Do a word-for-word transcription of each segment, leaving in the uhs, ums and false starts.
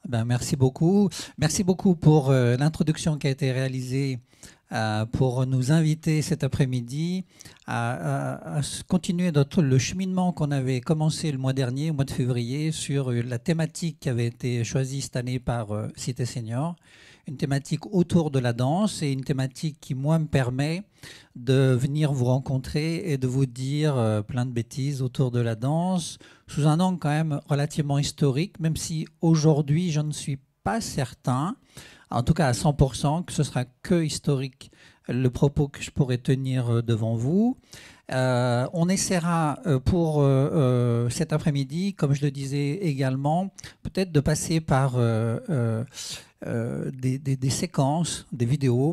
Ben, merci beaucoup. Merci beaucoup pour euh, l'introduction qui a été réalisée euh, pour nous inviter cet après-midi à, à- à s- continuer notre, le cheminement qu'on avait commencé le mois dernier, au mois de février, sur euh, la thématique qui avait été choisie cette année par euh, Cité Senior, une thématique autour de la danse et une thématique qui, moi, me permet de venir vous rencontrer et de vous dire euh, plein de bêtises autour de la danse, sous un angle quand même relativement historique, même si aujourd'hui je ne suis pas certain, en tout cas à cent pour cent, que ce sera que historique le propos que je pourrais tenir euh, devant vous. Euh, on essaiera euh, pour euh, euh, cet après-midi, comme je le disais également, peut-être de passer par euh, euh, euh, des, des- des séquences, des vidéos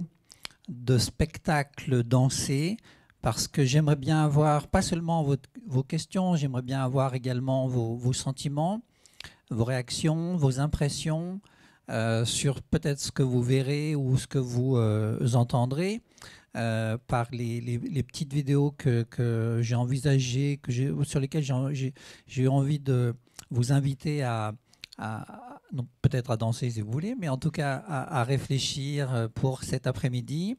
de spectacles dansés, parce que j'aimerais bien avoir, pas seulement votre- vos questions, j'aimerais bien avoir également vos, vos sentiments, vos réactions, vos impressions euh, sur peut-être ce que vous verrez ou ce que vous euh, entendrez euh, par les, les- les petites vidéos que, que j'ai envisagées, que j'ai- sur lesquelles j'ai j'ai- j'ai eu envie de vous inviter à, à- non, peut-être à danser si vous voulez, mais en tout cas à, à réfléchir pour cet après-midi.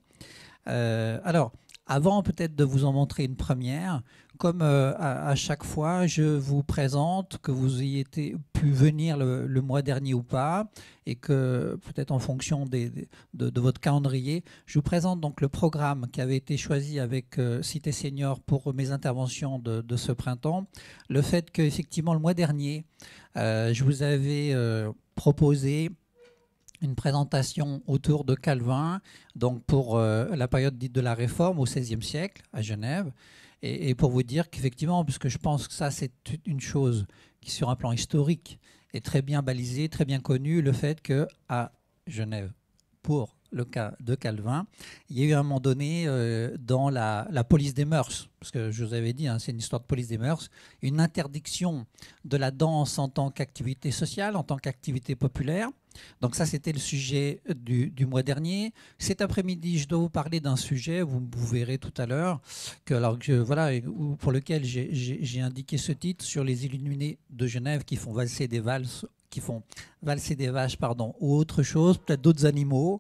Euh, alors, avant peut-être de vous en montrer une première, comme euh, à, à chaque fois, je vous présente, que vous ayez été, pu venir le, le mois dernier ou pas, et que peut-être en fonction des- des- de, de votre calendrier, je vous présente donc le programme qui avait été choisi avec euh, Cité Senior pour mes interventions de, de ce printemps. Le fait qu'effectivement le mois dernier, euh, je vous avais euh, proposé une présentation autour de Calvin, donc pour euh, la période dite de la Réforme au seizième siècle à Genève, et, et pour vous dire qu'effectivement, puisque je pense que ça c'est une chose qui sur un plan historique est très bien balisée, très bien connue, le fait qu'à Genève, pour le cas de Calvin, il y a eu à un moment donné euh, dans la, la police des mœurs, parce que je vous avais dit, hein, c'est une histoire de police des mœurs, une interdiction de la danse en tant qu'activité sociale, en tant qu'activité populaire. Donc ça, c'était le sujet du, du mois dernier. Cet après-midi, je dois vous parler d'un sujet, vous, vous verrez tout à l'heure, que, alors, que, voilà, pour lequel j'ai indiqué ce titre, sur les illuminés de Genève qui font valser des valses, qui font valser des vaches, pardon, ou autre chose, peut-être d'autres animaux,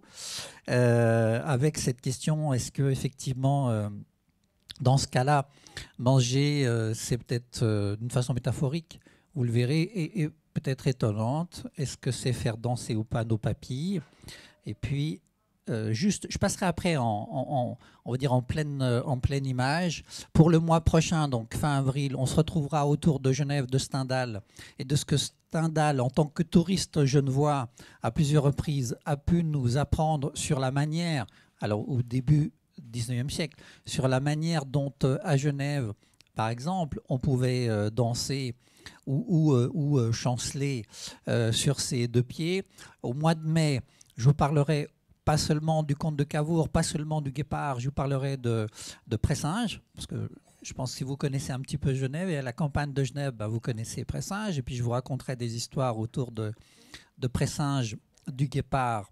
euh, avec cette question, est-ce que effectivement, euh, dans ce cas-là, manger, euh, c'est peut-être euh, d'une façon métaphorique, vous le verrez, et, et peut-être étonnante. Est-ce que c'est faire danser ou pas nos papilles? Et puis, euh, juste, je passerai après en, en- en- on va dire en pleine, euh, en pleine image. Pour le mois prochain, donc fin avril, on se retrouvera autour de Genève, de Stendhal, et de ce que Stendhal, en tant que touriste genevois, à plusieurs reprises, a pu nous apprendre sur la manière, alors au début du dix-neuvième siècle, sur la manière dont euh, à Genève, par exemple, on pouvait euh, danser ou, ou, euh, ou euh, chanceler euh, sur ses deux pieds. Au mois de mai, je vous parlerai pas seulement du comte de Cavour, pas seulement du Guépard, je vous parlerai de, de Pressinge, parce que je pense que si vous connaissez un petit peu Genève et la campagne de Genève, bah, vous connaissez Pressinge, et puis je vous raconterai des histoires autour de, de Pressinge, du Guépard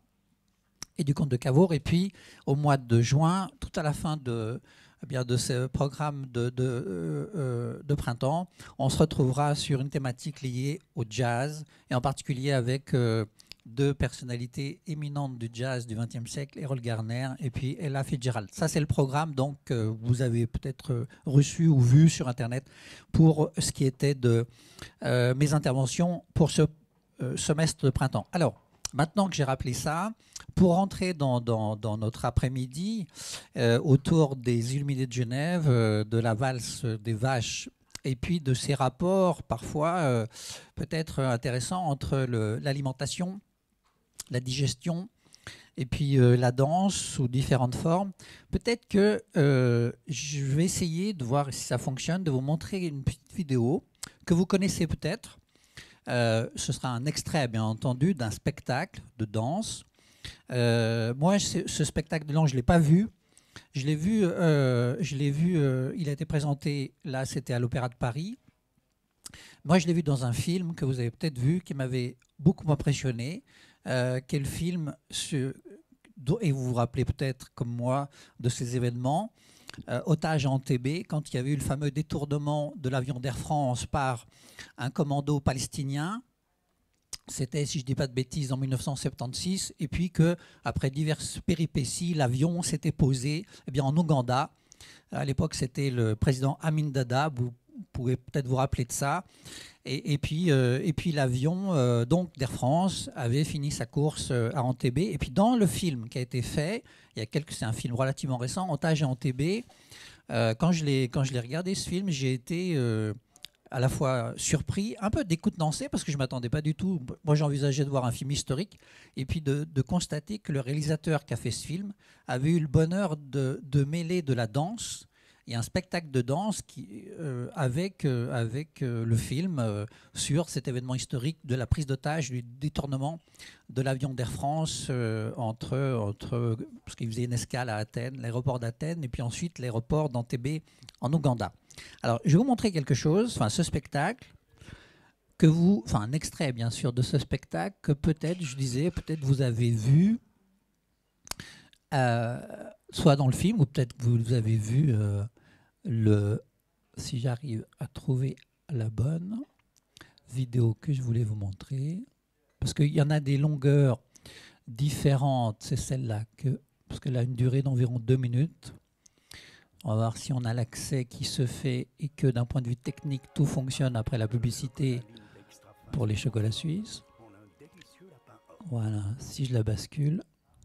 et du comte de Cavour. Et puis au mois de juin, tout à la fin de, eh bien, de ce programme de, de, euh, euh, de printemps, on se retrouvera sur une thématique liée au jazz, et en particulier avec euh, deux personnalités éminentes du jazz du vingtième siècle, Errol Garner et puis Ella Fitzgerald. Ça, c'est le programme donc que euh, vous avez peut-être euh, reçu ou vu sur Internet pour ce qui était de euh, mes interventions pour ce euh, semestre de printemps. Alors, maintenant que j'ai rappelé ça, pour rentrer dans, dans, dans notre après-midi euh, autour des Illuminés de Genève, euh, de la valse des vaches et puis de ces rapports parfois euh, peut-être intéressants entre l'alimentation, la digestion et puis euh, la danse sous différentes formes. Peut-être que euh, je vais essayer de voir si ça fonctionne, de vous montrer une petite vidéo que vous connaissez peut-être. Euh, ce sera un extrait, bien entendu, d'un spectacle de danse. Euh, moi, ce, ce spectacle de danse, je ne l'ai pas vu. Je l'ai vu, euh, je l'ai vu euh, il a été présenté, là, c'était à l'Opéra de Paris. Moi, je l'ai vu dans un film que vous avez peut-être vu, qui m'avait beaucoup impressionné, euh, qui est le film, sur, et vous vous rappelez peut-être, comme moi, de ces événements, euh, Otage à Entebbe, quand il y avait eu le fameux détournement de l'avion d'Air France par un commando palestinien, c'était, si je ne dis pas de bêtises, en mille neuf cent soixante-seize, et puis qu'après diverses péripéties, l'avion s'était posé eh bien, en Ouganda. À l'époque, c'était le président Amin Dada, vous pouvez peut-être vous rappeler de ça. Et, et puis, euh, et puis l'avion euh, donc d'Air France avait fini sa course euh, à Entebbe. Et puis dans le film qui a été fait, il y a quelques, c'est un film relativement récent, Otage à Entebbe. Euh, quand je l'ai quand je l'ai regardé ce film, j'ai été euh, à la fois surpris, un peu décontenancé parce que je m'attendais pas du tout. Moi, j'envisageais de voir un film historique et puis de, de constater que le réalisateur qui a fait ce film avait eu le bonheur de, de mêler de la danse. Il y a un spectacle de danse qui, euh, avec, euh, avec euh, le film euh, sur cet événement historique de la prise d'otage, du détournement de l'avion d'Air France euh, entre, entre, parce qu'il faisait une escale à Athènes, l'aéroport d'Athènes, et puis ensuite l'aéroport d'Entebbe en Ouganda. Alors, je vais vous montrer quelque chose, enfin ce spectacle, que vous, enfin un extrait bien sûr de ce spectacle, que peut-être, je disais, peut-être vous avez vu, euh, soit dans le film, ou peut-être que vous avez vu... Euh, Le, si j'arrive à trouver la bonne vidéo que je voulais vous montrer, parce qu'il y en a des longueurs différentes, c'est celle-là, que, parce qu'elle a une durée d'environ deux minutes. On va voir si on a l'accès qui se fait et que d'un point de vue technique, tout fonctionne après la publicité pour les chocolats suisses. Voilà, si je la bascule.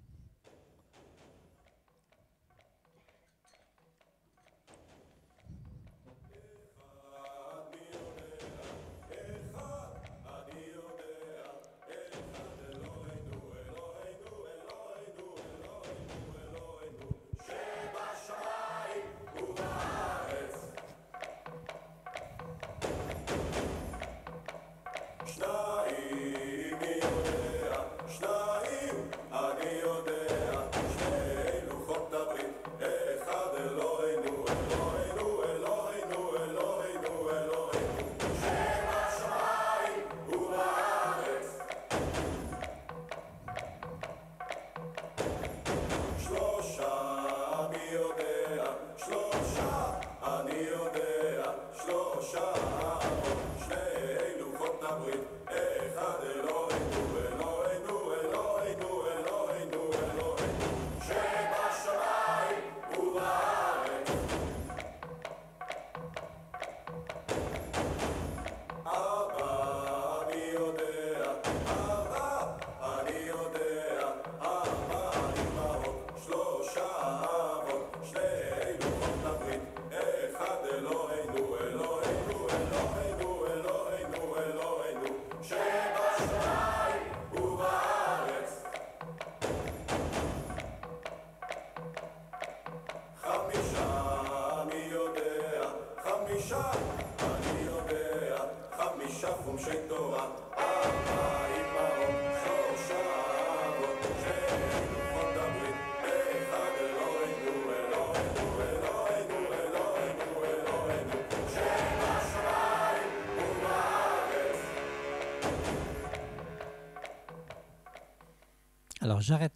Alors j'arrête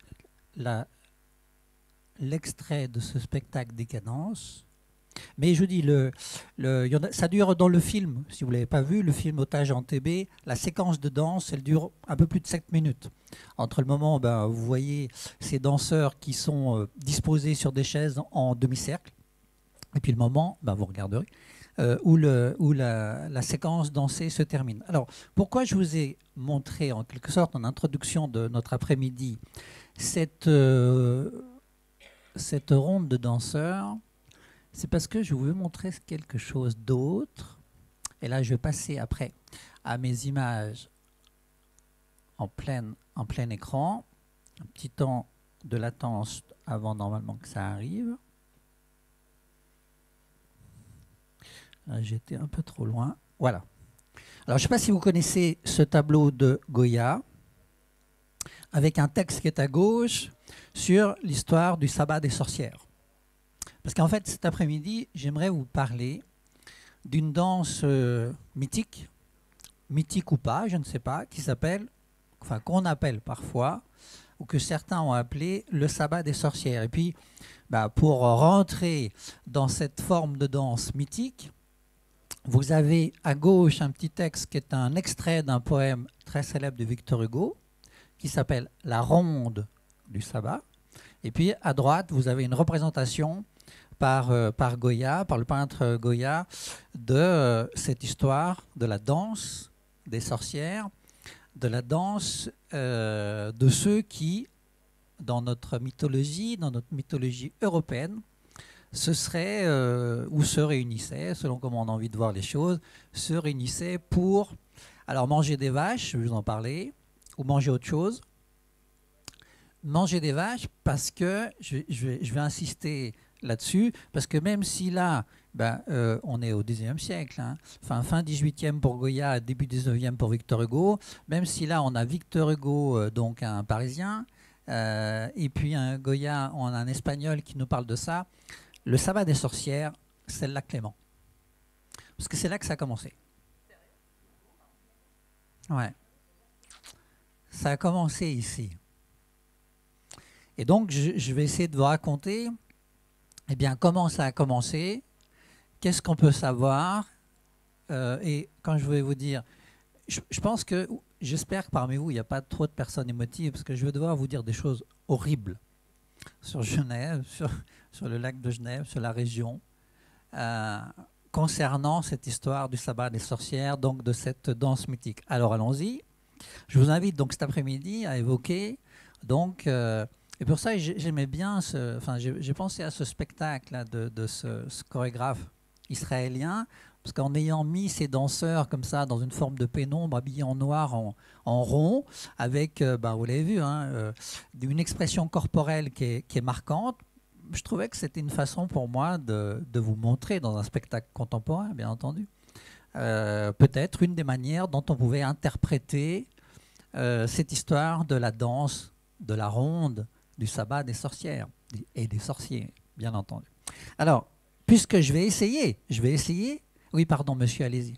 l'extrait de ce spectacle Décadence. Mais je dis, le, le, y en a, ça dure dans le film, si vous ne l'avez pas vu, le film Otage à Entebbe, la séquence de danse, elle dure un peu plus de sept minutes. Entre le moment où ben, vous voyez ces danseurs qui sont euh, disposés sur des chaises en demi-cercle, et puis le moment, ben, vous regarderez, euh, où, le, où la, la séquence dansée se termine. Alors, pourquoi je vous ai montré en quelque sorte en introduction de notre après-midi cette, euh, cette ronde de danseurs? C'est parce que je veux montrer quelque chose d'autre. Et là, je vais passer après à mes images en plein, en plein écran. Un petit temps de latence avant normalement que ça arrive. Là, j'étais un peu trop loin. Voilà. Alors, je ne sais pas si vous connaissez ce tableau de Goya, avec un texte qui est à gauche sur l'histoire du sabbat des sorcières. Parce qu'en fait, cet après-midi, j'aimerais vous parler d'une danse euh, mythique, mythique ou pas, je ne sais pas, qui s'appelle, enfin qu'on appelle parfois, ou que certains ont appelé le sabbat des sorcières. Et puis, bah, pour rentrer dans cette forme de danse mythique, vous avez à gauche un petit texte qui est un extrait d'un poème très célèbre de Victor Hugo, qui s'appelle La ronde du sabbat. Et puis à droite, vous avez une représentation par, euh, par Goya, par le peintre Goya, de euh, cette histoire de la danse des sorcières, de la danse euh, de ceux qui, dans notre mythologie, dans notre mythologie européenne, ce serait, euh, ou se réunissaient, selon comment on a envie de voir les choses, se réunissaient pour alors manger des vaches, je vais vous en parler, ou manger autre chose. Manger des vaches parce que, je, je, vais, je vais insister là-dessus, parce que même si là, ben, euh, on est au dix-neuvième siècle, hein, fin, fin dix-huitième pour Goya, début dix-neuvième pour Victor Hugo, même si là on a Victor Hugo, euh, donc un Parisien, euh, et puis un Goya, on a un Espagnol qui nous parle de ça, le sabbat des sorcières, c'est le lac Clément. Parce que c'est là que ça a commencé. Ouais. Ça a commencé ici. Et donc, je, je vais essayer de vous raconter eh bien, comment ça a commencé, qu'est-ce qu'on peut savoir. Euh, et quand je vais vous dire, je, je pense que, j'espère que parmi vous, il n'y a pas trop de personnes émotives, parce que je vais devoir vous dire des choses horribles sur Genève, sur, sur le lac de Genève, sur la région, euh, concernant cette histoire du sabbat des sorcières, donc de cette danse mythique. Alors allons-y. Je vous invite donc cet après-midi à évoquer, donc, euh, et pour ça j'aimais bien, ce, enfin j'ai pensé à ce spectacle là, de, de ce, ce chorégraphe israélien, parce qu'en ayant mis ces danseurs comme ça dans une forme de pénombre, habillés en noir, en, en rond, avec, euh, bah, vous l'avez vu, hein, euh, une expression corporelle qui est, qui est marquante, je trouvais que c'était une façon pour moi de, de vous montrer dans un spectacle contemporain, bien entendu, euh, peut-être une des manières dont on pouvait interpréter euh, cette histoire de la danse, de la ronde, du sabbat des sorcières et des sorciers, bien entendu. Alors, puisque je vais essayer, je vais essayer. Oui, pardon, monsieur, allez-y.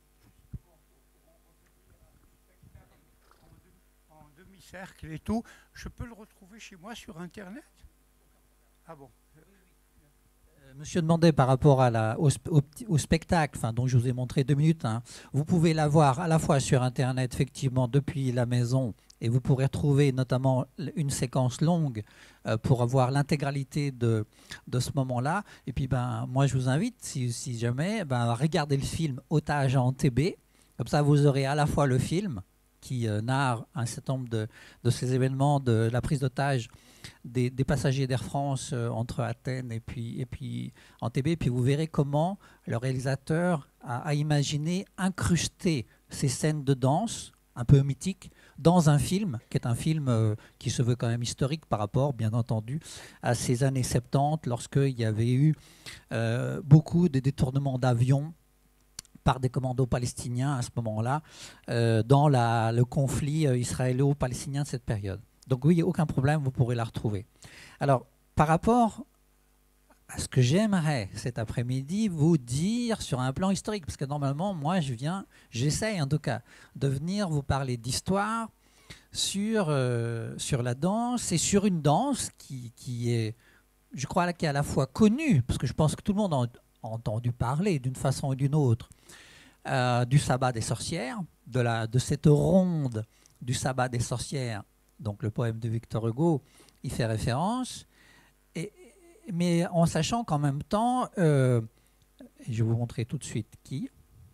En demi-cercle et tout, je peux le retrouver chez moi sur Internet? Ah bon? Monsieur demandait par rapport à la, au, au, au spectacle, enfin, dont je vous ai montré deux minutes. Hein, vous pouvez l'avoir à la fois sur Internet, effectivement, depuis la maison, et vous pourrez trouver notamment une séquence longue euh, pour avoir l'intégralité de, de ce moment-là. Et puis, ben, moi, je vous invite, si, si jamais, ben, à regarder le film Otage en T B. Comme ça, vous aurez à la fois le film qui euh, narre un certain nombre de, de ces événements de la prise d'otage Des, des passagers d'Air France euh, entre Athènes et puis, et puis en T B, puis vous verrez comment le réalisateur a, a imaginé incruster ces scènes de danse un peu mythiques dans un film, qui est un film euh, qui se veut quand même historique par rapport, bien entendu, à ces années soixante-dix, lorsqu'il y avait eu euh, beaucoup de détournements d'avions par des commandos palestiniens à ce moment-là, euh, dans la, le conflit euh, israélo-palestinien de cette période. Donc oui, aucun problème, vous pourrez la retrouver. Alors, par rapport à ce que j'aimerais cet après-midi vous dire sur un plan historique, parce que normalement, moi, je viens, j'essaye en tout cas, de venir vous parler d'histoire sur, euh, sur la danse et sur une danse qui, qui est, je crois, qui est à la fois connue, parce que je pense que tout le monde a entendu parler d'une façon ou d'une autre, euh, du sabbat des sorcières, de, la, de cette ronde du sabbat des sorcières. Donc le poème de Victor Hugo y fait référence, et, mais en sachant qu'en même temps, euh, je vais vous montrer tout de suite qui,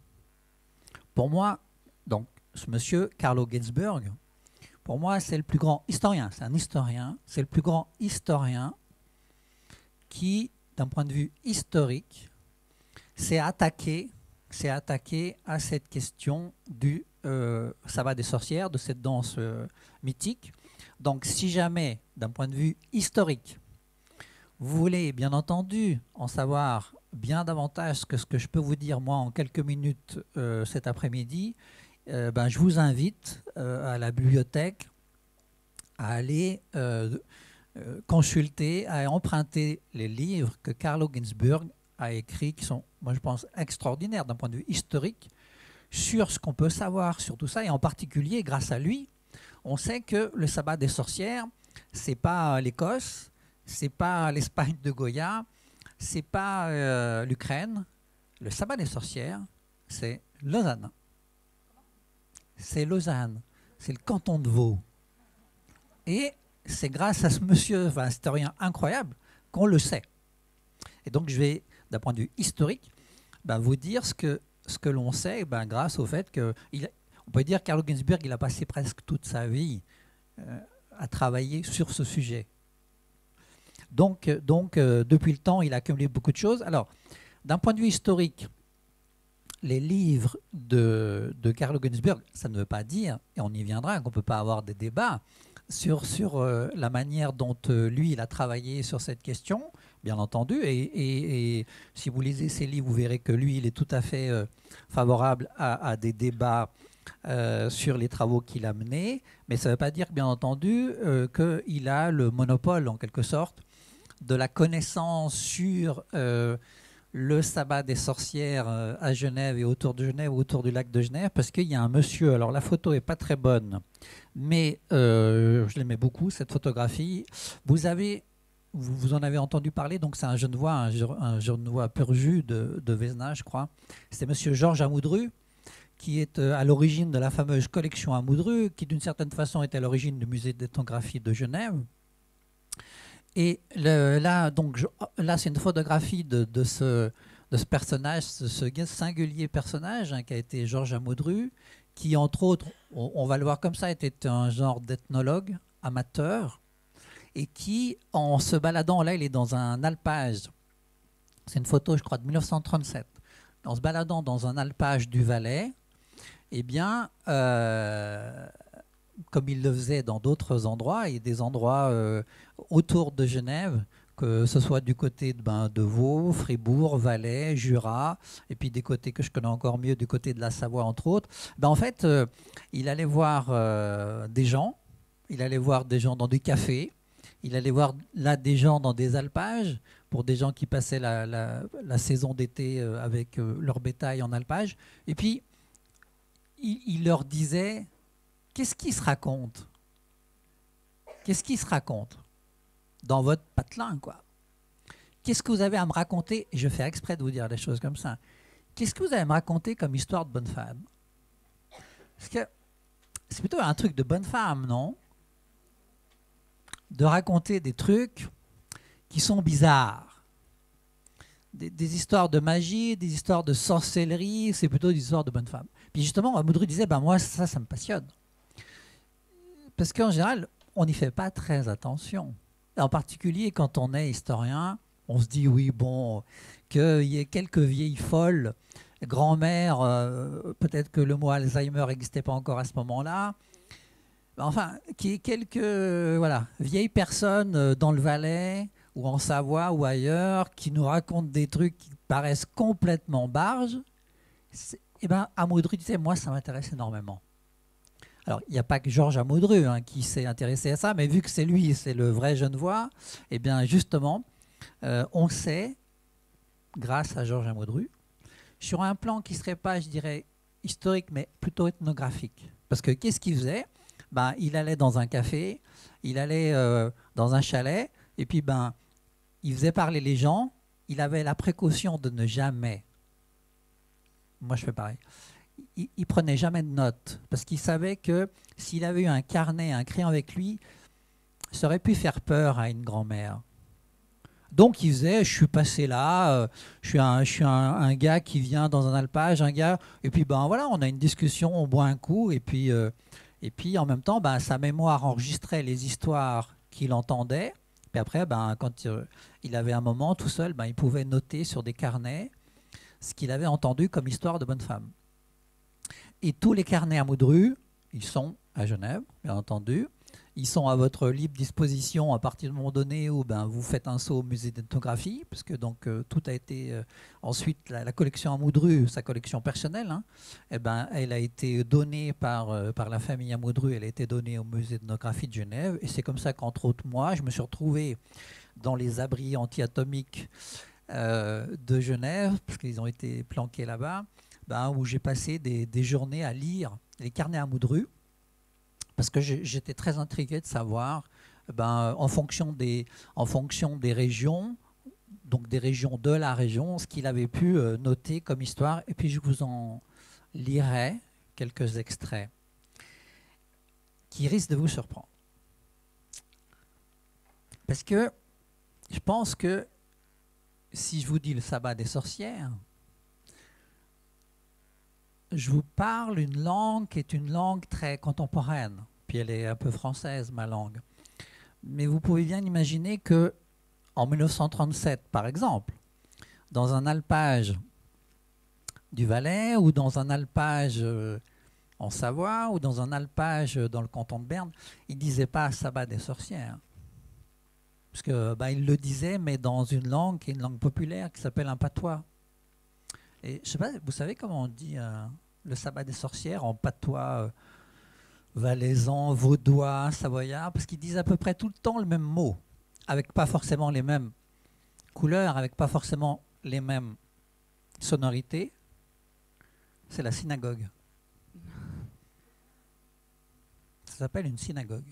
pour moi, donc ce monsieur Carlo Ginzburg, pour moi c'est le plus grand historien, c'est un historien, c'est le plus grand historien qui, d'un point de vue historique, s'est attaqué, s'est attaqué à cette question du euh, sabbat des sorcières, de cette danse euh, mythique. Donc si jamais, d'un point de vue historique, vous voulez bien entendu en savoir bien davantage que ce que je peux vous dire moi en quelques minutes euh, cet après-midi, euh, ben, je vous invite euh, à la bibliothèque à aller euh, euh, consulter, à emprunter les livres que Carlo Ginzburg a écrits, qui sont, moi je pense, extraordinaires d'un point de vue historique, sur ce qu'on peut savoir sur tout ça, et en particulier, grâce à lui, on sait que le sabbat des sorcières, c'est pas l'Écosse, c'est pas l'Espagne de Goya, c'est pas euh, l'Ukraine. Le sabbat des sorcières, c'est Lausanne. C'est Lausanne. C'est le canton de Vaud. Et c'est grâce à ce monsieur, enfin, un historien incroyable, qu'on le sait. Et donc, je vais, d'un point de vue historique, ben, vous dire ce que, ce que l'on sait ben, grâce au fait que, il, on peut dire, Carlo Ginzburg, il a passé presque toute sa vie euh, à travailler sur ce sujet. Donc, donc euh, depuis le temps, il a accumulé beaucoup de choses. Alors, d'un point de vue historique, les livres de, de Carlo Ginzburg, ça ne veut pas dire, et on y viendra, qu'on ne peut pas avoir des débats sur, sur euh, la manière dont euh, lui, il a travaillé sur cette question, bien entendu. Et, et, et si vous lisez ses livres, vous verrez que lui, il est tout à fait euh, favorable à, à des débats euh, sur les travaux qu'il a menés. Mais ça ne veut pas dire, bien entendu, euh, qu'il a le monopole, en quelque sorte, de la connaissance sur euh, le sabbat des sorcières euh, à Genève et autour de Genève, autour du lac de Genève, parce qu'il y a un monsieur, alors la photo n'est pas très bonne, mais euh, je l'aimais beaucoup, cette photographie. Vous avez, vous, vous en avez entendu parler, donc c'est un Genevois, un, un Genevois pur jus de, de Vézenat, je crois. C'est monsieur Georges Amoudru, qui est euh, à l'origine de la fameuse collection Amoudru, qui d'une certaine façon est à l'origine du musée d'ethnographie de Genève. Et le, là, donc, je, là, c'est une photographie de, de, ce, de ce personnage, ce, ce singulier personnage hein, qui a été Georges Amoudru, qui, entre autres, on, on va le voir comme ça, était un genre d'ethnologue amateur, et qui, en se baladant, là, il est dans un alpage. C'est une photo, je crois, de mille neuf cent trente-sept. En se baladant dans un alpage du Valais, eh bien, euh, comme il le faisait dans d'autres endroits, et des endroits euh, autour de Genève, que ce soit du côté de, ben, de Vaud, Fribourg, Valais, Jura, et puis des côtés que je connais encore mieux, du côté de la Savoie, entre autres, ben, en fait, euh, il allait voir euh, des gens, il allait voir des gens dans des cafés, il allait voir là des gens dans des alpages, pour des gens qui passaient la, la, la saison d'été euh, avec euh, leur bétail en alpage, et puis il, il leur disait... Qu'est-ce qui se raconte Qu'est-ce qui se raconte dans votre patelin, quoi? Qu'est-ce que vous avez à me raconter? Et je fais exprès de vous dire des choses comme ça. Qu'est-ce que vous avez à me raconter comme histoire de bonne femme? Parce que c'est plutôt un truc de bonne femme, non? De raconter des trucs qui sont bizarres. Des, des histoires de magie, des histoires de sorcellerie, c'est plutôt des histoires de bonne femme. Puis justement, Amoudru disait, ben moi, ça, ça me passionne. Parce qu'en général, on n'y fait pas très attention. En particulier, quand on est historien, on se dit, oui, bon, qu'il y ait quelques vieilles folles, grand-mère, euh, peut-être que le mot Alzheimer n'existait pas encore à ce moment-là, enfin, qu'il y ait quelques euh, voilà, vieilles personnes dans le Valais, ou en Savoie, ou ailleurs, qui nous racontent des trucs qui paraissent complètement barges, et bien, Amoudru disait, moi, ça m'intéresse énormément. Alors, il n'y a pas que Georges Amoudru hein, qui s'est intéressé à ça, mais vu que c'est lui, c'est le vrai Genevois, eh bien, justement, euh, on sait, grâce à Georges Amoudru, sur un plan qui ne serait pas, je dirais, historique, mais plutôt ethnographique. Parce que qu'est-ce qu'il faisait? Ben, il allait dans un café, il allait euh, dans un chalet, et puis ben, il faisait parler les gens, il avait la précaution de ne jamais... Moi, je fais pareil. Il, il prenait jamais de notes parce qu'il savait que s'il avait eu un carnet, un crayon avec lui, ça aurait pu faire peur à une grand-mère. Donc il faisait, je suis passé là, euh, je suis, un, je suis un, un gars qui vient dans un alpage, un gars, et puis ben voilà, on a une discussion, on boit un coup, et puis, euh, et puis en même temps, ben, sa mémoire enregistrait les histoires qu'il entendait, puis après, ben, quand euh, il avait un moment tout seul, ben, il pouvait noter sur des carnets ce qu'il avait entendu comme histoire de bonne femme. Et tous les carnets Amoudru, ils sont à Genève, bien entendu. Ils sont à votre libre disposition à partir du moment donné où ben, vous faites un saut au musée d'ethnographie, parce que donc, euh, tout a été... Euh, ensuite, la, la collection Amoudru, sa collection personnelle, hein, eh ben, elle a été donnée par, euh, par la famille Amoudru, elle a été donnée au musée d'ethnographie de Genève. Et c'est comme ça qu'entre autres, moi, je me suis retrouvé dans les abris anti-atomiques euh, de Genève, parce qu'ils ont été planqués là-bas, ben, où j'ai passé des, des journées à lire les carnets Amoudru, parce que j'étais très intrigué de savoir, ben, en, fonction des, en fonction des régions, donc des régions de la région, ce qu'il avait pu euh, noter comme histoire. Et puis je vous en lirai quelques extraits qui risquent de vous surprendre. Parce que je pense que si je vous dis le sabbat des sorcières, je vous parle une langue qui est une langue très contemporaine. Puis elle est un peu française, ma langue. Mais vous pouvez bien imaginer que en mille neuf cent trente-sept, par exemple, dans un alpage du Valais ou dans un alpage euh, en Savoie ou dans un alpage dans le canton de Berne, ils ne disaient pas sabbat des sorcières. Parce que bah, ils le disaient, mais dans une langue qui est une langue populaire qui s'appelle un patois. Et je sais pas, vous savez comment on dit euh, le sabbat des sorcières en patois euh, valaisan, vaudois, savoyard? Parce qu'ils disent à peu près tout le temps le même mot, avec pas forcément les mêmes couleurs, avec pas forcément les mêmes sonorités. C'est la synagogue. Ça s'appelle une synagogue.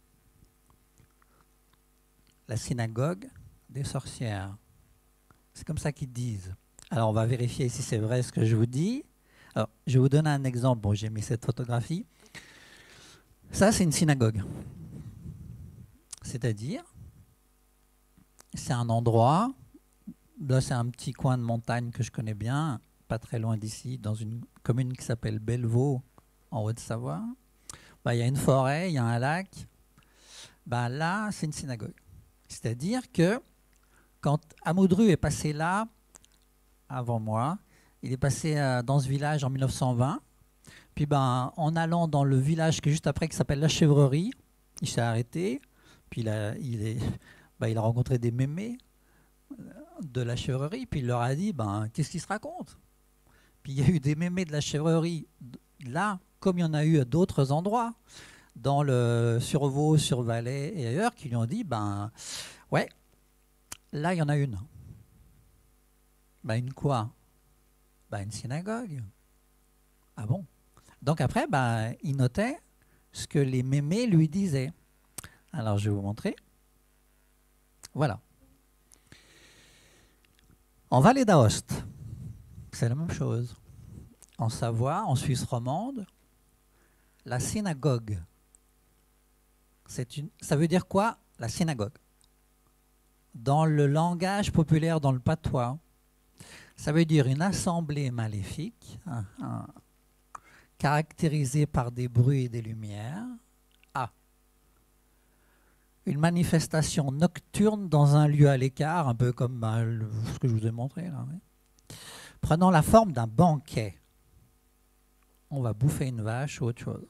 La synagogue des sorcières. C'est comme ça qu'ils disent. Alors, on va vérifier si c'est vrai ce que je vous dis. Alors, je vais vous donner un exemple. Bon, j'ai mis cette photographie. Ça, c'est une synagogue. C'est-à-dire, c'est un endroit, là, c'est un petit coin de montagne que je connais bien, pas très loin d'ici, dans une commune qui s'appelle Bellevaux, en Haute-Savoie. Bah, il y a une forêt, il y a un lac. Bah, là, c'est une synagogue. C'est-à-dire que quand Amoudru est passé là, avant moi, il est passé euh, dans ce village en mille neuf cent vingt. Puis ben, en allant dans le village qui est juste après, qui s'appelle La Chèvrerie, il s'est arrêté. Puis il a, il est, ben, il a rencontré des mémés de La Chèvrerie. Puis il leur a dit, ben, qu'est-ce qu'ils se racontent? Puis il y a eu des mémés de La Chèvrerie là, comme il y en a eu à d'autres endroits, dans le Survaux, sur Valais et ailleurs, qui lui ont dit, ben, ouais, là, il y en a une. Ben, une quoi? Ben, une synagogue. Ah bon? Donc après, ben, il notait ce que les mémés lui disaient. Alors, je vais vous montrer. Voilà. En Vallée d'Aoste, c'est la même chose. En Savoie, en Suisse romande, la synagogue, c'est une, ça veut dire quoi, la synagogue? Dans le langage populaire, dans le patois, ça veut dire une assemblée maléfique, hein, hein, caractérisée par des bruits et des lumières. A. Une manifestation nocturne dans un lieu à l'écart, un peu comme bah, le, ce que je vous ai montré là, oui. Prenant la forme d'un banquet. On va bouffer une vache ou autre chose.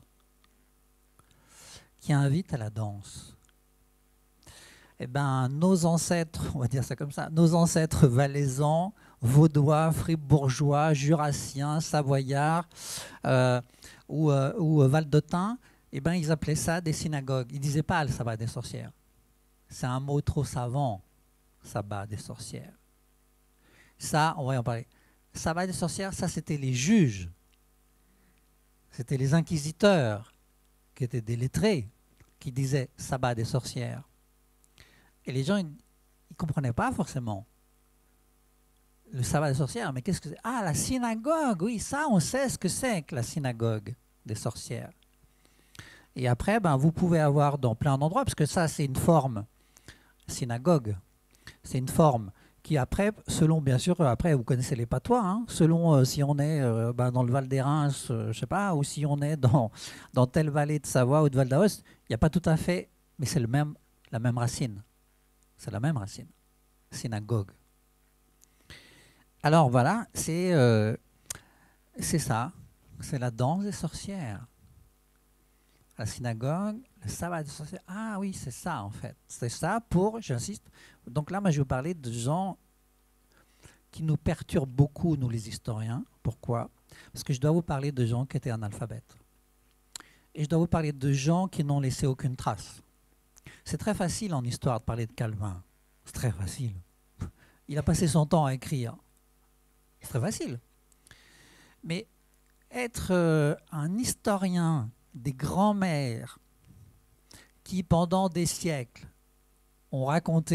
Qui invite à la danse. Eh bien, nos ancêtres, on va dire ça comme ça, nos ancêtres valaisans, vaudois, fribourgeois, jurassiens, savoyards euh, ou, euh, ou valdotains, eh ben, ils appelaient ça des synagogues. Ils ne disaient pas le sabbat des sorcières. C'est un mot trop savant, sabbat des sorcières. Ça, on va y en parler. Sabbat des sorcières, ça c'était les juges. C'était les inquisiteurs qui étaient des lettrés qui disaient sabbat des sorcières. Et les gens, ils ne comprenaient pas forcément le sabbat des sorcières. Mais qu'est-ce que c'est? Ah, la synagogue, oui, ça, on sait ce que c'est que la synagogue des sorcières. Et après, ben, vous pouvez avoir dans plein d'endroits, parce que ça, c'est une forme, synagogue, c'est une forme qui après, selon, bien sûr, après, vous connaissez les patois, hein, selon euh, si on est euh, ben, dans le Val d'Érins, euh, je sais pas, ou si on est dans, dans telle vallée de Savoie ou de Val d'Aoste, il n'y a pas tout à fait, mais c'est le même, la même racine. C'est la même racine, synagogue. Alors voilà, c'est euh, c'est ça, c'est la danse des sorcières. La synagogue, le sabbat des sorcières. Ah oui, c'est ça en fait. C'est ça pour, j'insiste. Donc là, moi, je vais vous parler de gens qui nous perturbent beaucoup, nous les historiens. Pourquoi? Parce que je dois vous parler de gens qui étaient analphabètes. Et je dois vous parler de gens qui n'ont laissé aucune trace. C'est très facile en histoire de parler de Calvin. C'est très facile. Il a passé son temps à écrire. C'est très facile. Mais être euh, un historien des grands-mères qui, pendant des siècles, ont raconté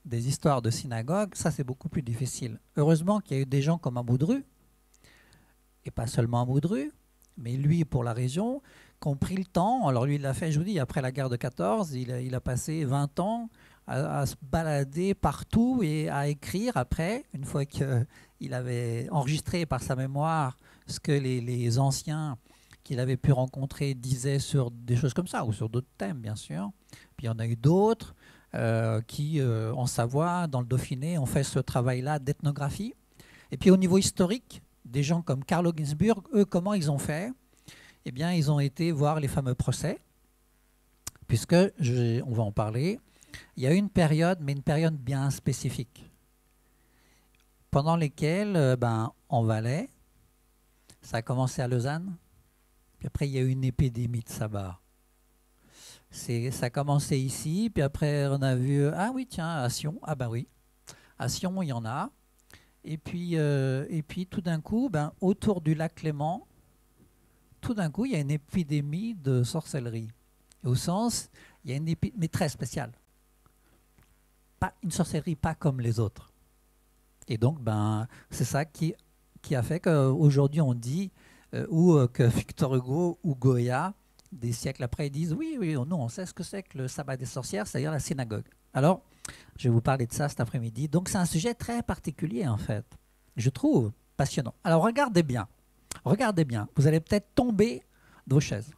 des histoires de synagogue, ça c'est beaucoup plus difficile. Heureusement qu'il y a eu des gens comme Amoudru, et pas seulement Amoudru, mais lui pour la région, qui ont pris le temps. Alors lui, il l'a fait, je vous dis, après la guerre de quatorze, il a, il a passé vingt ans à, à se balader partout et à écrire après, une fois qu'il avait enregistré par sa mémoire ce que les, les anciens qu'il avait pu rencontrer disaient sur des choses comme ça, ou sur d'autres thèmes, bien sûr. Puis il y en a eu d'autres euh, qui, euh, en Savoie, dans le Dauphiné, ont fait ce travail-là d'ethnographie. Et puis au niveau historique, des gens comme Carlo Ginzburg, eux, comment ils ont fait? Eh bien, ils ont été voir les fameux procès, puisque, je, on va en parler, il y a eu une période, mais une période bien spécifique, pendant lesquelles, euh, ben, en Valais, ça a commencé à Lausanne, puis après il y a eu une épidémie de sabbat. C'est, ça a commencé ici, puis après on a vu, ah oui tiens, à Sion, ah ben oui, à Sion il y en a, et puis, euh, et puis tout d'un coup, ben, autour du lac Léman, tout d'un coup il y a une épidémie de sorcellerie, au sens, il y a une épidémie, mais très spéciale, pas une sorcellerie pas comme les autres, et donc ben, c'est ça qui, qui a fait qu'aujourd'hui on dit, euh, ou euh, que Victor Hugo ou Goya, des siècles après, ils disent oui, oui, nous on sait ce que c'est que le sabbat des sorcières, c'est-à-dire la synagogue. Alors, je vais vous parler de ça cet après-midi. Donc c'est un sujet très particulier en fait, je trouve passionnant. Alors regardez bien, regardez bien, vous allez peut-être tomber de vos chaises.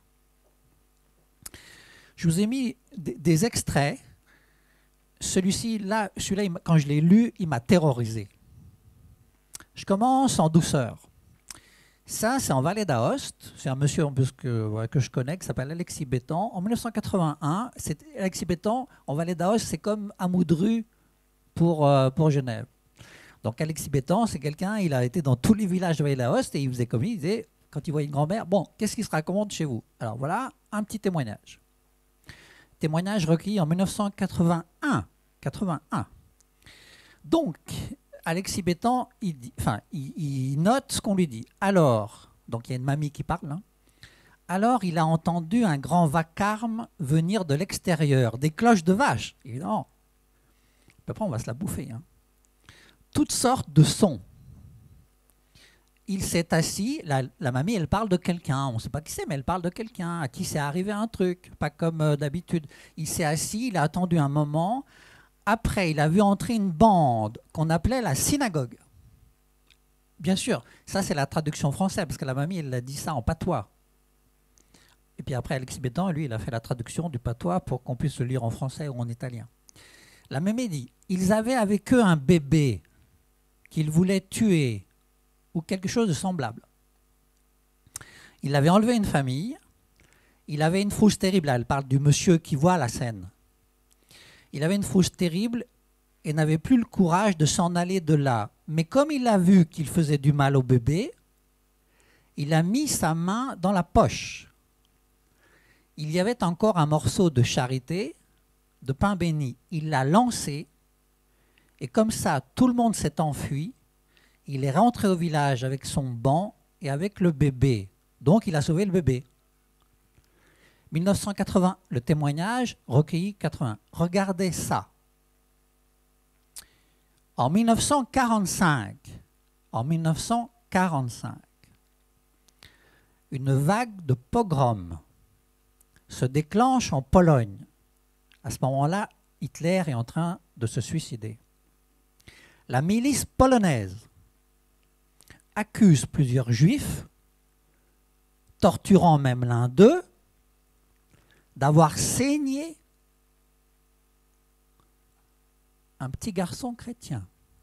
Je vous ai mis des, des extraits. Celui-ci, là, celui-là, quand je l'ai lu, il m'a terrorisé. Je commence en douceur. Ça, c'est en Vallée d'Aoste. C'est un monsieur en plus que, ouais, que je connais qui s'appelle Alexis Bétan. En mille neuf cent quatre-vingt-un, Alexis Bétan, en Vallée d'Aoste, c'est comme Amoudru pour, euh, pour Genève. Donc Alexis Bétan, c'est quelqu'un, il a été dans tous les villages de Vallée d'Aoste et il faisait comme il disait, quand il voyait une grand-mère, bon, qu'est-ce qui se raconte chez vous? Alors voilà, un petit témoignage. Témoignage recueilli en mille neuf cent quatre-vingt-un. quatre-vingt-un. Donc, Alexis Bétan, il, dit, enfin, il, il note ce qu'on lui dit. Alors, donc il y a une mamie qui parle, hein. Alors il a entendu un grand vacarme venir de l'extérieur, des cloches de vache, évidemment. Après on va se la bouffer, hein. Toutes sortes de sons. Il s'est assis, la, la mamie elle parle de quelqu'un, on ne sait pas qui c'est, mais elle parle de quelqu'un, à qui c'est arrivé un truc, pas comme euh, d'habitude. Il s'est assis, il a attendu un moment. Après, il a vu entrer une bande qu'on appelait la synagogue. Bien sûr, ça c'est la traduction française, parce que la mamie, elle a dit ça en patois. Et puis après, Alexis Bétan, lui, il a fait la traduction du patois pour qu'on puisse le lire en français ou en italien. La mamie dit, ils avaient avec eux un bébé qu'ils voulaient tuer, ou quelque chose de semblable. Il avait enlevé une famille, il avait une frousse terrible, là, elle parle du monsieur qui voit la scène. Il avait une frousse terrible et n'avait plus le courage de s'en aller de là. Mais comme il a vu qu'il faisait du mal au bébé, il a mis sa main dans la poche. Il y avait encore un morceau de charité, de pain béni. Il l'a lancé et comme ça, tout le monde s'est enfui. Il est rentré au village avec son banc et avec le bébé. Donc il a sauvé le bébé. mille neuf cent quatre-vingts, le témoignage recueilli quatre-vingts. Regardez ça. En mille neuf cent quarante-cinq, en mille neuf cent quarante-cinq, une vague de pogroms se déclenche en Pologne. À ce moment-là, Hitler est en train de se suicider. La milice polonaise accuse plusieurs juifs, torturant même l'un d'eux, d'avoir saigné un petit garçon chrétien.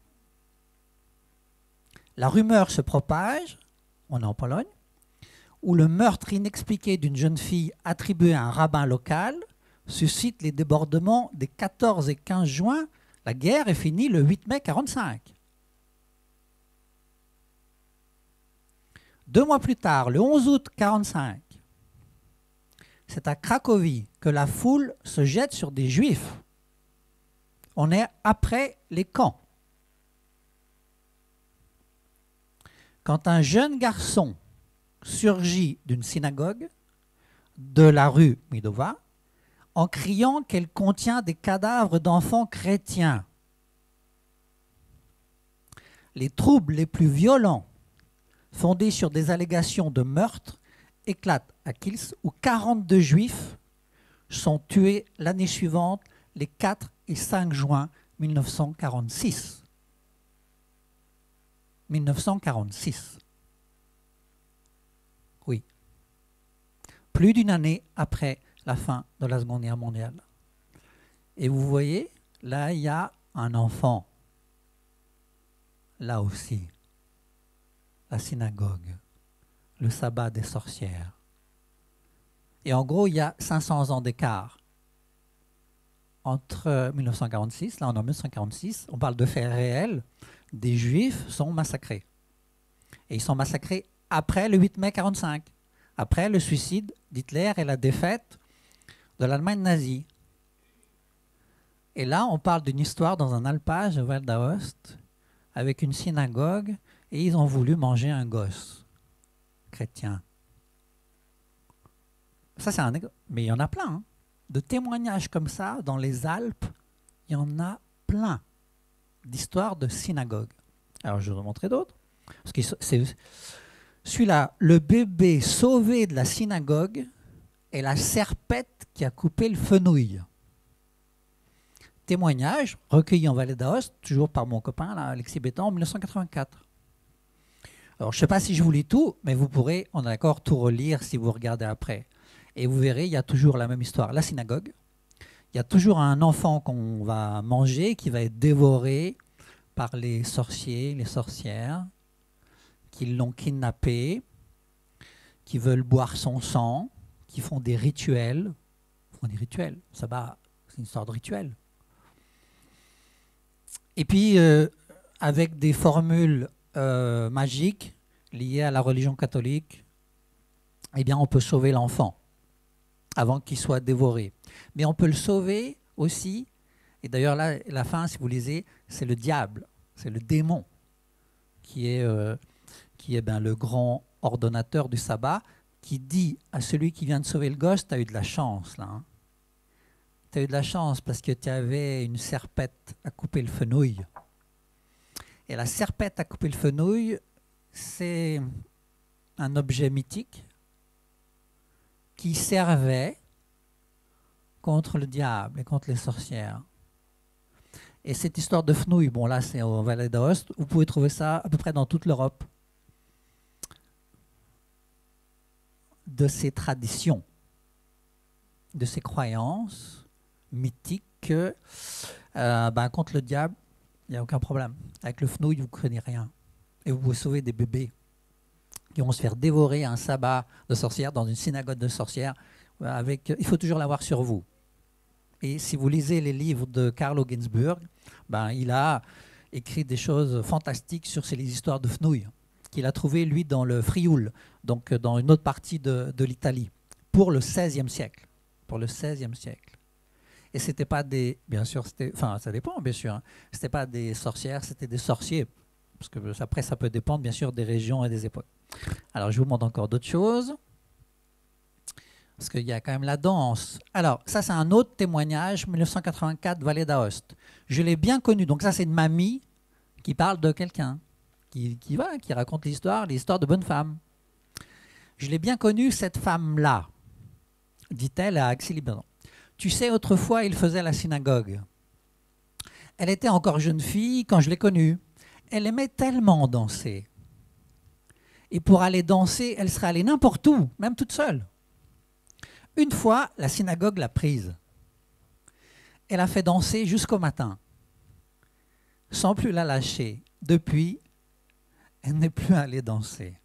La rumeur se propage, on est en Pologne, où le meurtre inexpliqué d'une jeune fille attribuée à un rabbin local suscite les débordements des quatorze et quinze juin. La guerre est finie le huit mai quarante-cinq. Deux mois plus tard, le onze août quarante-cinq, c'est à Cracovie que la foule se jette sur des juifs. On est après les camps. Quand un jeune garçon surgit d'une synagogue de la rue Midova en criant qu'elle contient des cadavres d'enfants chrétiens, les troubles les plus violents, fondés sur des allégations de meurtre, éclatent à Kielce, où quarante-deux juifs sont tués l'année suivante, les quatre et cinq juin mille neuf cent quarante-six. mille neuf cent quarante-six. Oui. Plus d'une année après la fin de la Seconde Guerre mondiale. Et vous voyez, là, il y a un enfant. Là aussi. La synagogue. Le sabbat des sorcières. Et en gros, il y a cinq cents ans d'écart entre mille neuf cent quarante-six, là on est en mille neuf cent quarante-six, on parle de faits réels, des Juifs sont massacrés. Et ils sont massacrés après le huit mai quarante-cinq, après le suicide d'Hitler et la défaite de l'Allemagne nazie. Et là, on parle d'une histoire dans un alpage, Val d'Aoste, avec une synagogue, et ils ont voulu manger un gosse chrétien. Ça, c'est un... Mais il y en a plein, hein. De témoignages comme ça, dans les Alpes, il y en a plein d'histoires de synagogues. Alors, je vais vous en montrer d'autres. Parce que c'est celui-là, le bébé sauvé de la synagogue et la serpette qui a coupé le fenouil. Témoignage recueilli en Vallée d'Aoste, toujours par mon copain, là, Alexis Bétan, en mille neuf cent quatre-vingt-quatre. Alors, je ne sais pas si je vous lis tout, mais vous pourrez, on est d'accord, tout relire si vous regardez après. Et vous verrez, il y a toujours la même histoire. La synagogue, il y a toujours un enfant qu'on va manger, qui va être dévoré par les sorciers, les sorcières, qui l'ont kidnappé, qui veulent boire son sang, qui font des rituels. Ils font des rituels. Ça va, c'est une histoire de rituel. Et puis, euh, avec des formules euh, magiques liées à la religion catholique, eh bien, on peut sauver l'enfant avant qu'il soit dévoré. Mais on peut le sauver aussi, et d'ailleurs là, la fin, si vous lisez, c'est le diable, c'est le démon, qui est, euh, qui est ben, le grand ordonnateur du sabbat, qui dit à celui qui vient de sauver le gosse, tu as eu de la chance là. Hein. Tu as eu de la chance parce que tu avais une serpette à couper le fenouil. Et la serpette à couper le fenouil, c'est un objet mythique qui servait contre le diable et contre les sorcières. Et cette histoire de fenouil, bon là c'est au Vallée d'Aoste, vous pouvez trouver ça à peu près dans toute l'Europe. De ces traditions, de ces croyances mythiques que euh, ben, contre le diable, il n'y a aucun problème. Avec le fenouil, vous ne craignez rien. Et vous pouvez sauver des bébés qui vont se faire dévorer un sabbat de sorcières dans une synagogue de sorcières. Avec, il faut toujours l'avoir sur vous. Et si vous lisez les livres de Carlo Ginzburg, ben, il a écrit des choses fantastiques sur ces histoires de fenouil qu'il a trouvé, lui, dans le Frioul, donc dans une autre partie de, de l'Italie, pour le seizième siècle. Pour le seizième siècle. Et c'était pas des... Bien sûr, c'était... Enfin, ça dépend, bien sûr. Hein, c'était pas des sorcières, c'était des sorciers. Parce que après, ça peut dépendre, bien sûr, des régions et des époques. Alors, je vous montre encore d'autres choses. Parce qu'il y a quand même la danse. Alors, ça, c'est un autre témoignage, mille neuf cent quatre-vingt-quatre, Vallée d'Aoste. Je l'ai bien connu. Donc, ça, c'est une mamie qui parle de quelqu'un, qui, qui, va, qui raconte l'histoire, l'histoire de bonne femme. Je l'ai bien connue, cette femme-là, dit-elle à Axel Libanon. Tu sais, autrefois, il faisait la synagogue. Elle était encore jeune fille quand je l'ai connue. Elle aimait tellement danser. Et pour aller danser, elle serait allée n'importe où, même toute seule. Une fois, la synagogue l'a prise. Elle a fait danser jusqu'au matin, sans plus la lâcher. Depuis, elle n'est plus allée danser.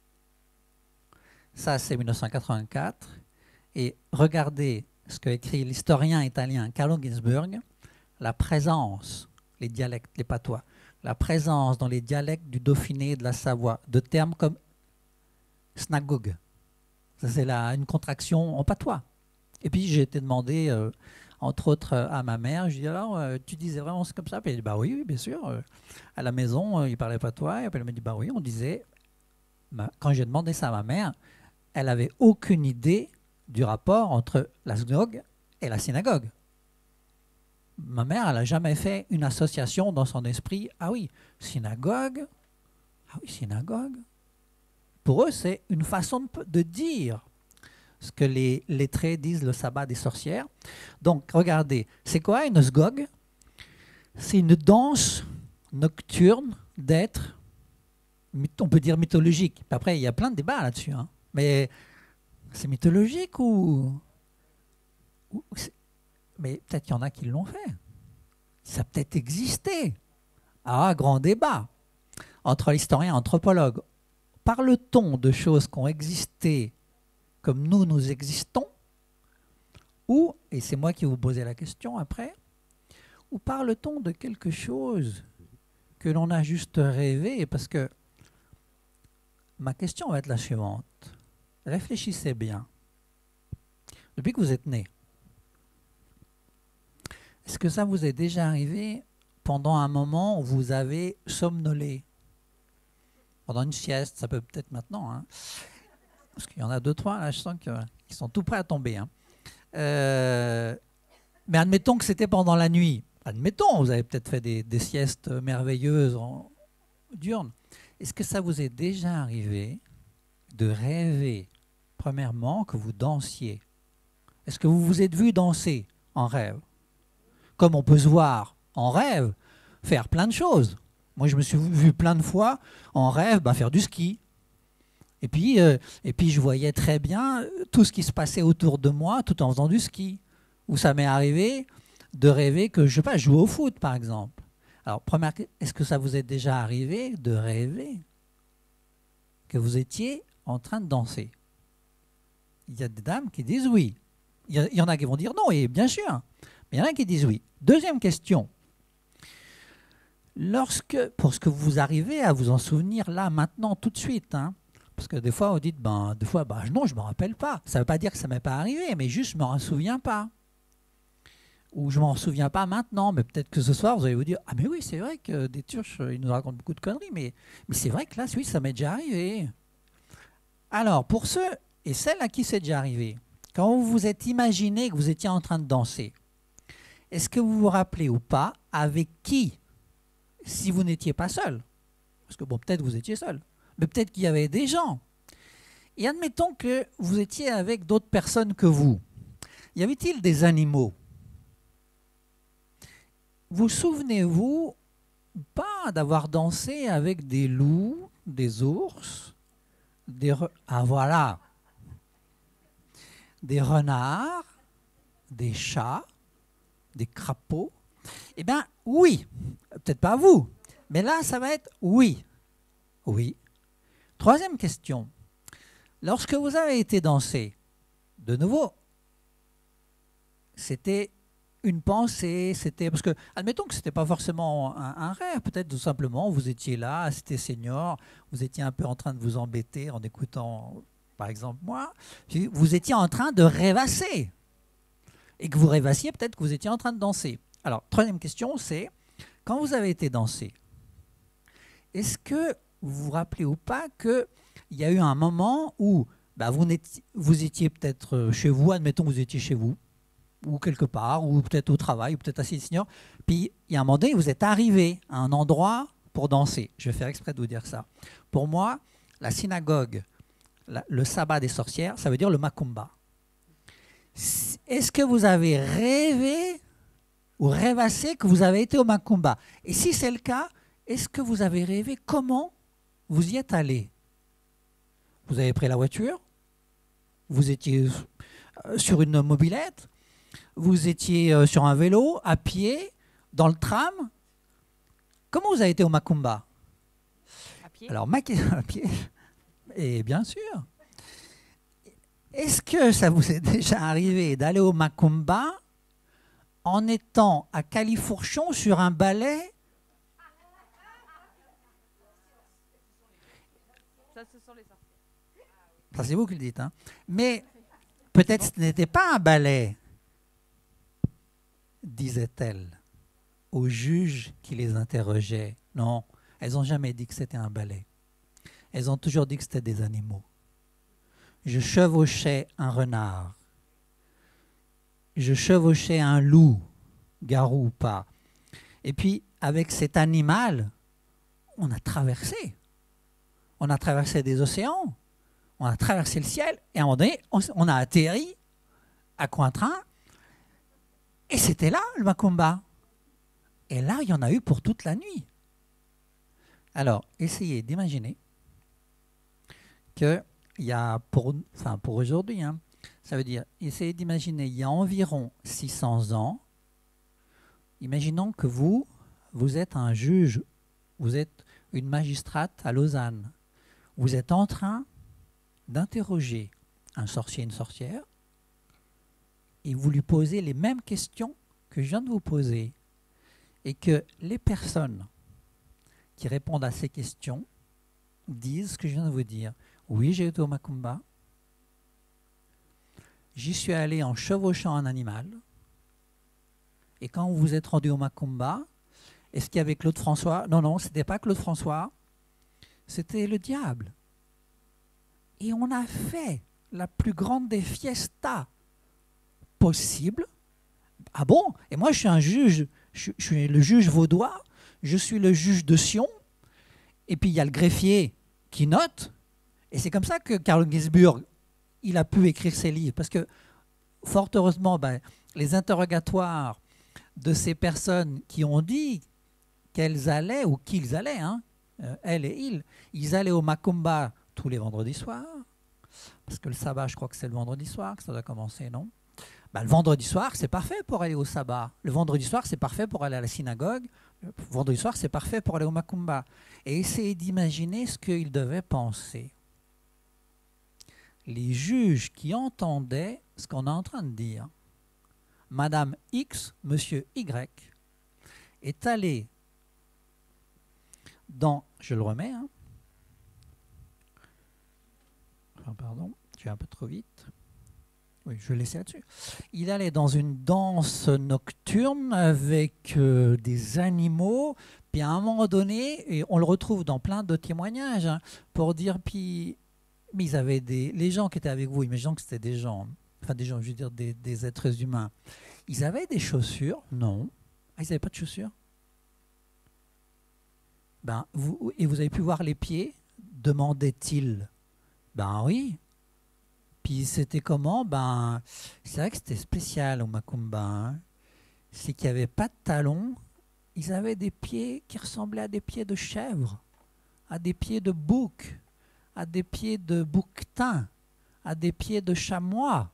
Ça, c'est mille neuf cent quatre-vingt-quatre. Et regardez ce qu'a écrit l'historien italien Carlo Ginzburg, la présence, les dialectes, les patois, la présence dans les dialectes du Dauphiné et de la Savoie de termes comme synagogue. Ça, c'est la, une contraction en patois. Et puis, j'ai été demandé, euh, entre autres, euh, à ma mère, je lui ai dit, alors, euh, tu disais vraiment comme ça? Puis elle dit, bah oui, oui, bien sûr. Euh, à la maison, euh, il parlait patois. Et puis elle m'a dit, bah oui, on disait... Bah, quand j'ai demandé ça à ma mère, elle n'avait aucune idée du rapport entre la synagogue et la synagogue. Ma mère, elle n'a jamais fait une association dans son esprit. Ah oui, synagogue. Ah oui, synagogue. Pour eux, c'est une façon de, de dire ce que les lettrés disent le sabbat des sorcières. Donc, regardez, c'est quoi une sgog? C'est une danse nocturne d'êtres, on peut dire mythologique. Après, il y a plein de débats là-dessus. Hein. Mais c'est mythologique ou... ou mais peut-être qu'il y en a qui l'ont fait. Ça a peut-être existé. Ah, grand débat entre l'historien et l'anthropologue. Parle-t-on de choses qui ont existé comme nous, nous existons? Ou, et c'est moi qui vais vous poser la question après, ou parle-t-on de quelque chose que l'on a juste rêvé? Parce que ma question va être la suivante. Réfléchissez bien. Depuis que vous êtes né, est-ce que ça vous est déjà arrivé pendant un moment où vous avez somnolé? Pendant une sieste, ça peut peut-être maintenant. Hein, parce qu'il y en a deux, trois, là, je sens qu'ils sont tout prêts à tomber. Hein. Euh, mais admettons que c'était pendant la nuit. Admettons, vous avez peut-être fait des, des siestes merveilleuses en diurnes. Est-ce que ça vous est déjà arrivé de rêver, premièrement, que vous dansiez? Est-ce que vous vous êtes vu danser en rêve? Comme on peut se voir en rêve, faire plein de choses. Moi, je me suis vu plein de fois en rêve bah, faire du ski. Et puis, euh, et puis, je voyais très bien tout ce qui se passait autour de moi tout en faisant du ski. Ou ça m'est arrivé de rêver que, je sais pas, jouer au foot, par exemple. Alors, première, est-ce que ça vous est déjà arrivé de rêver que vous étiez en train de danser? Il y a des dames qui disent oui. Il y, y en a qui vont dire non, et bien sûr. Mais il y en a qui disent oui. Deuxième question. Lorsque, pour ce que vous arrivez à vous en souvenir là, maintenant, tout de suite, hein, parce que des fois, vous dites, ben, des fois, ben, non, je ne me rappelle pas. Ça ne veut pas dire que ça ne m'est pas arrivé, mais juste, je ne m'en souviens pas. Ou je ne m'en souviens pas maintenant, mais peut-être que ce soir, vous allez vous dire, ah mais oui, c'est vrai que des Turcs, ils nous racontent beaucoup de conneries, mais, mais c'est vrai que là, oui, ça m'est déjà arrivé. Alors, pour ceux et celles à qui c'est déjà arrivé, quand vous vous êtes imaginé que vous étiez en train de danser, est-ce que vous vous rappelez ou pas avec qui, si vous n'étiez pas seul? Parce que bon, peut-être vous étiez seul, mais peut-être qu'il y avait des gens. Et admettons que vous étiez avec d'autres personnes que vous. Y avait-il des animaux? Vous souvenez-vous pas d'avoir dansé avec des loups, des ours, des re... ah voilà, des renards, des chats, des crapauds? Eh bien, oui. Peut-être pas vous, mais là, ça va être oui. Oui. Troisième question. Lorsque vous avez été danser, de nouveau, c'était une pensée, c'était... Parce que, admettons que ce n'était pas forcément un, un rêve, peut-être tout simplement, vous étiez là, c'était senior, vous étiez un peu en train de vous embêter en écoutant, par exemple, moi, vous étiez en train de rêvasser. Et que vous rêvassiez, peut-être que vous étiez en train de danser. Alors, troisième question, c'est, quand vous avez été danser, est-ce que vous vous rappelez ou pas qu'il y a eu un moment où bah, vous, étiez, vous étiez peut-être chez vous, admettons que vous étiez chez vous, ou quelque part, ou peut-être au travail, ou peut-être assis senior, puis il y a un moment donné, vous êtes arrivé à un endroit pour danser. Je vais faire exprès de vous dire ça. Pour moi, la synagogue, la, le sabbat des sorcières, ça veut dire le makumba. Est-ce que vous avez rêvé ou rêvassé que vous avez été au makumba? Et si c'est le cas, est-ce que vous avez rêvé comment vous y êtes allé? Vous avez pris la voiture? Vous étiez sur une mobilette? Vous étiez sur un vélo, à pied, dans le tram? Comment vous avez été au makumba? À pied. Alors, ma... à pied. Et bien sûr. Est-ce que ça vous est déjà arrivé d'aller au makumba en étant à califourchon sur un balai? Ça, ce sont les sorcières. Ça, c'est vous qui le dites. Hein. Mais peut-être ce n'était pas un balai, disait-elle aux juges qui les interrogeaient. Non, elles n'ont jamais dit que c'était un balai. Elles ont toujours dit que c'était des animaux. Je chevauchais un renard. Je chevauchais un loup garou ou pas. Et puis, avec cet animal, on a traversé. On a traversé des océans, on a traversé le ciel, et à un moment donné, on, on a atterri à Cointrin, et c'était là, le Macumba. Et là, il y en a eu pour toute la nuit. Alors, essayez d'imaginer qu'il y a, pour, enfin pour aujourd'hui, hein, ça veut dire, essayez d'imaginer, il y a environ six cents ans, imaginons que vous, vous êtes un juge, vous êtes une magistrate à Lausanne. Vous êtes en train d'interroger un sorcier, une sorcière, et vous lui posez les mêmes questions que je viens de vous poser, et que les personnes qui répondent à ces questions disent ce que je viens de vous dire. Oui, j'ai été au Macumba, j'y suis allé en chevauchant un animal, et quand vous vous êtes rendu au Macumba, est-ce qu'il y avait Claude François? Non, non, ce n'était pas Claude François, c'était le diable. Et on a fait la plus grande des fiestas possibles. Ah bon? Et moi, je suis un juge, je, je suis le juge vaudois, je suis le juge de Sion, et puis il y a le greffier qui note, et c'est comme ça que Carl Ginzburg, il a pu écrire ses livres, parce que, fort heureusement, ben, les interrogatoires de ces personnes qui ont dit qu'elles allaient, ou qu'ils allaient, hein, euh, elles et ils, ils allaient au Macumba tous les vendredis soirs, parce que le sabbat, je crois que c'est le vendredi soir que ça doit commencer, non? Ben, le vendredi soir, c'est parfait pour aller au sabbat. Le vendredi soir, c'est parfait pour aller à la synagogue. Le vendredi soir, c'est parfait pour aller au Macumba. Et essayez d'imaginer ce qu'ils devaient penser. Les juges qui entendaient ce qu'on est en train de dire. Madame X, Monsieur Y, est allé dans... Je le remets, hein. Enfin, pardon, je vais un peu trop vite. Oui, je vais laisser là-dessus. Il allait dans une danse nocturne avec euh, des animaux, puis à un moment donné, et on le retrouve dans plein de témoignages, hein, pour dire, puis, mais ils avaient des, les gens qui étaient avec vous, imaginons que c'était des gens, enfin des gens, je veux dire des, des êtres humains, ils avaient des chaussures? Non. Ah, ils n'avaient pas de chaussures? Ben, vous, et vous avez pu voir les pieds? Demandait-il. Ben oui. Puis c'était comment? Ben, c'est vrai que c'était spécial au Macumba, hein. C'est qu'il n'y avait pas de talons. Ils avaient des pieds qui ressemblaient à des pieds de chèvre, à des pieds de bouc, à des pieds de bouquetin, à des pieds de chamois.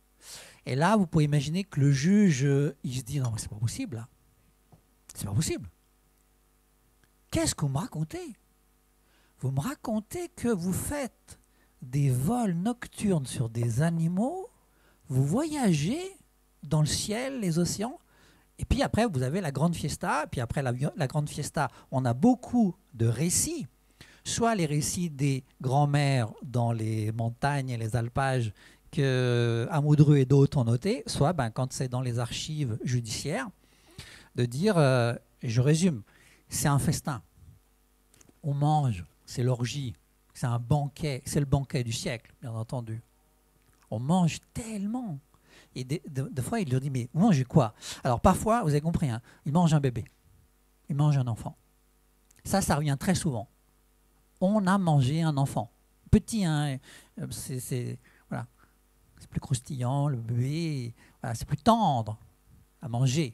Et là, vous pouvez imaginer que le juge, il se dit, non, c'est pas possible, là. C'est pas possible. Qu'est-ce que vous me racontez? Vous me racontez que vous faites des vols nocturnes sur des animaux, vous voyagez dans le ciel, les océans, et puis après vous avez la grande fiesta, et puis après la, la grande fiesta, on a beaucoup de récits, soit les récits des grands-mères dans les montagnes et les alpages que Amoudru et d'autres ont notés, soit ben, quand c'est dans les archives judiciaires, de dire, euh, je résume, c'est un festin, on mange, c'est l'orgie, c'est un banquet, c'est le banquet du siècle, bien entendu. On mange tellement. Et des, des, des fois, il leur dit, mais vous mangez quoi? Alors parfois, vous avez compris, hein, il mange un bébé, il mange un enfant. Ça, ça revient très souvent. On a mangé un enfant. Petit, hein, c'est, c'est, voilà, c'est plus croustillant, le bébé, voilà, c'est plus tendre à manger.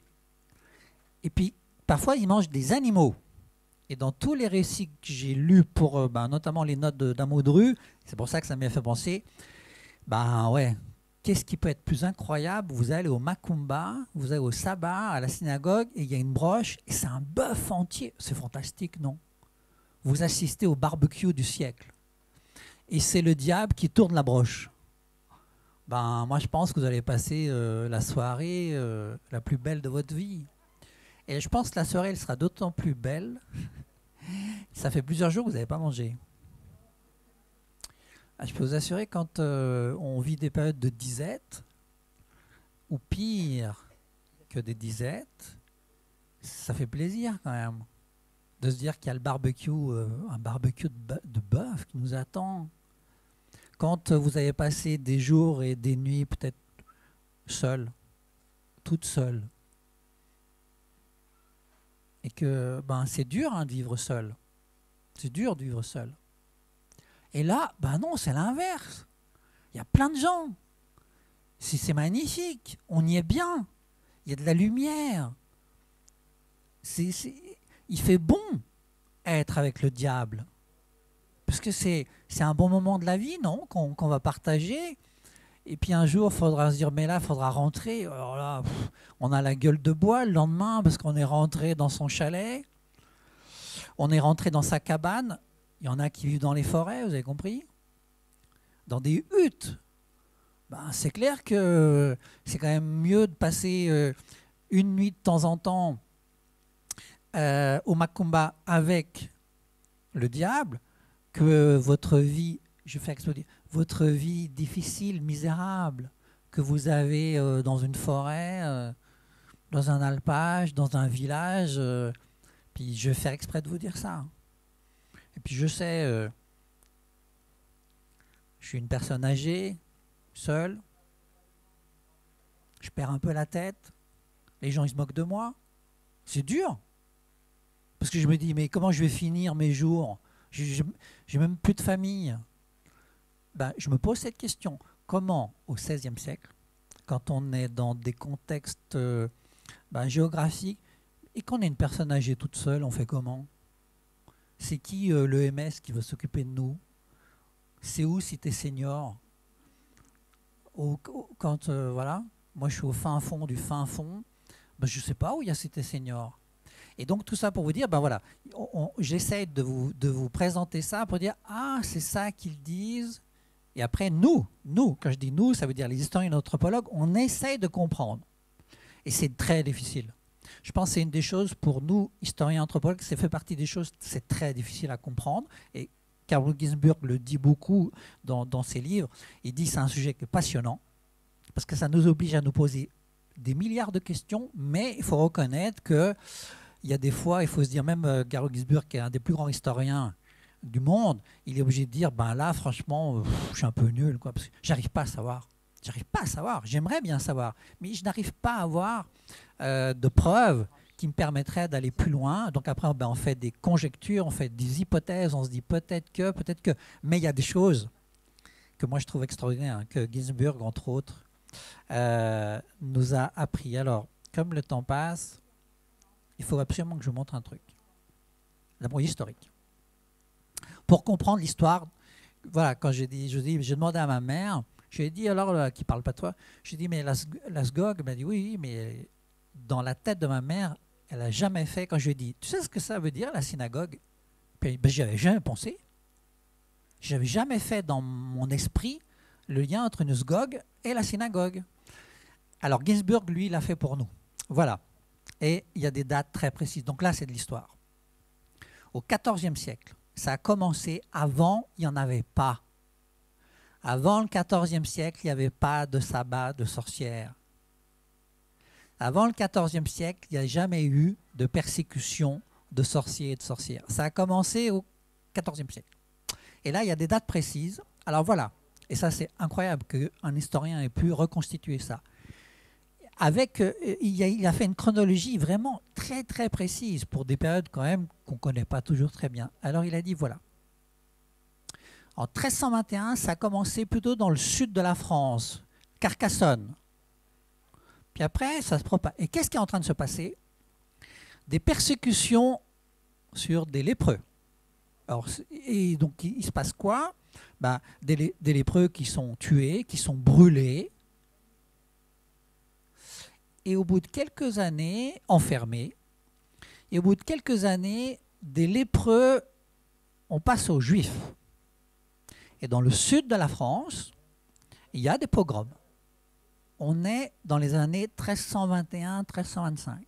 Et puis, parfois, il mange des animaux. Et dans tous les récits que j'ai lus, pour euh, ben, notamment les notes d'Amoudru, c'est pour ça que ça m'a fait penser, ben ouais, qu'est-ce qui peut être plus incroyable? Vous allez au Macumba, vous allez au sabbat, à la synagogue, et il y a une broche, et c'est un bœuf entier. C'est fantastique, non? Vous assistez au barbecue du siècle. Et c'est le diable qui tourne la broche. Ben, moi, je pense que vous allez passer euh, la soirée euh, la plus belle de votre vie. Et je pense que la soirée, elle sera d'autant plus belle. Ça fait plusieurs jours que vous n'avez pas mangé. Ah, je peux vous assurer, quand euh, on vit des périodes de disette, ou pire que des disettes, ça fait plaisir quand même de se dire qu'il y a le barbecue, euh, un barbecue de bœuf qui nous attend. Quand vous avez passé des jours et des nuits peut-être seul, toute seule, et que ben, c'est dur hein, de vivre seul. C'est dur de vivre seul. Et là, ben non, c'est l'inverse. Il y a plein de gens. C'est c'est magnifique. On y est bien. Il y a de la lumière. C'est, c'est, il fait bon être avec le diable. Parce que c'est, c'est un bon moment de la vie, non, qu'on, qu'on va partager. Et puis un jour, il faudra se dire, mais là, il faudra rentrer. Alors là, pff, on a la gueule de bois le lendemain parce qu'on est rentré dans son chalet. On est rentré dans sa cabane. Il y en a qui vivent dans les forêts, vous avez compris? Dans des huttes. Ben, c'est clair que c'est quand même mieux de passer euh, une nuit de temps en temps euh, au Macumba avec le diable que votre vie, je fais exploser, votre vie difficile, misérable, que vous avez euh, dans une forêt, euh, dans un alpage, dans un village. Euh, puis je vais faire exprès de vous dire ça. Et puis je sais, euh, je suis une personne âgée, seule. Je perds un peu la tête. Les gens, ils se moquent de moi. C'est dur. Parce que je me dis, mais comment je vais finir mes jours? Je n'ai même plus de famille. Ben, je me pose cette question. Comment, au seizième siècle, quand on est dans des contextes euh, ben, géographiques, et qu'on est une personne âgée toute seule, on fait comment? C'est qui euh, l'E M S qui veut s'occuper de nous? C'est où si tu es senior? au, au, quand, euh, voilà, moi je suis au fin fond du fin fond, ben, je ne sais pas où il y a Cité Senior. Et donc tout ça pour vous dire, ben voilà, j'essaie de vous, de vous présenter ça pour dire, ah, c'est ça qu'ils disent. Et après, nous, nous, quand je dis nous, ça veut dire les historiens et les anthropologues, on essaie de comprendre. Et c'est très difficile. Je pense que c'est une des choses pour nous, historiens et anthropologues, ça fait partie des choses, c'est très difficile à comprendre. Et Carl Ginzburg le dit beaucoup dans, dans ses livres. Il dit que c'est un sujet qui est passionnant, parce que ça nous oblige à nous poser des milliards de questions, mais il faut reconnaître qu'il y a des fois, il faut se dire, même euh, Carl Ginzburg, qui est un des plus grands historiens du monde, il est obligé de dire, ben là, franchement, euh, je suis un peu nul, quoi, parce que j'arrive pas à savoir. J'arrive pas à savoir. J'aimerais bien savoir, mais je n'arrive pas à avoir euh, de preuves qui me permettraient d'aller plus loin. Donc après, ben, on fait des conjectures, on fait des hypothèses, on se dit peut-être que, peut-être que. Mais il y a des choses que moi je trouve extraordinaires, hein, que Ginzburg, entre autres, euh, nous a appris. Alors, comme le temps passe, il faut absolument que je vous montre un truc. D'abord, historique. Pour comprendre l'histoire, voilà, quand j'ai dit, je dis, j'ai demandé à ma mère, j'ai dit, alors, là, qui ne parle pas de toi, j'ai dit, mais la, la Sgog, elle m'a dit, oui, mais dans la tête de ma mère, elle n'a jamais fait, quand je lui ai dit, tu sais ce que ça veut dire, la synagogue? Puis, ben, j'y avais jamais pensé. Je n'avais jamais fait dans mon esprit le lien entre une Sgog et la synagogue. Alors, Ginzburg, lui, l'a fait pour nous. Voilà. Et il y a des dates très précises. Donc là, c'est de l'histoire. Au quatorzième siècle, ça a commencé avant, il n'y en avait pas. Avant le quatorzième siècle, il n'y avait pas de sabbat de sorcières. Avant le quatorzième siècle, il n'y a jamais eu de persécution de sorciers et de sorcières. Ça a commencé au quatorzième siècle. Et là, il y a des dates précises. Alors voilà, et ça c'est incroyable qu'un historien ait pu reconstituer ça. Avec, euh, il, a, il a fait une chronologie vraiment très très précise pour des périodes quand même qu'on ne connaît pas toujours très bien. Alors il a dit voilà. En treize cent vingt et un, ça a commencé plutôt dans le sud de la France, Carcassonne. Puis après, ça se propage. Et qu'est-ce qui est en train de se passer? Des persécutions sur des lépreux. Alors, et donc, il, il se passe quoi? Ben, des, des lépreux qui sont tués, qui sont brûlés. Et au bout de quelques années, enfermés. Et au bout de quelques années, des lépreux, on passe aux Juifs. Et dans le sud de la France, il y a des pogroms. On est dans les années treize cent vingt et un treize cent vingt-cinq.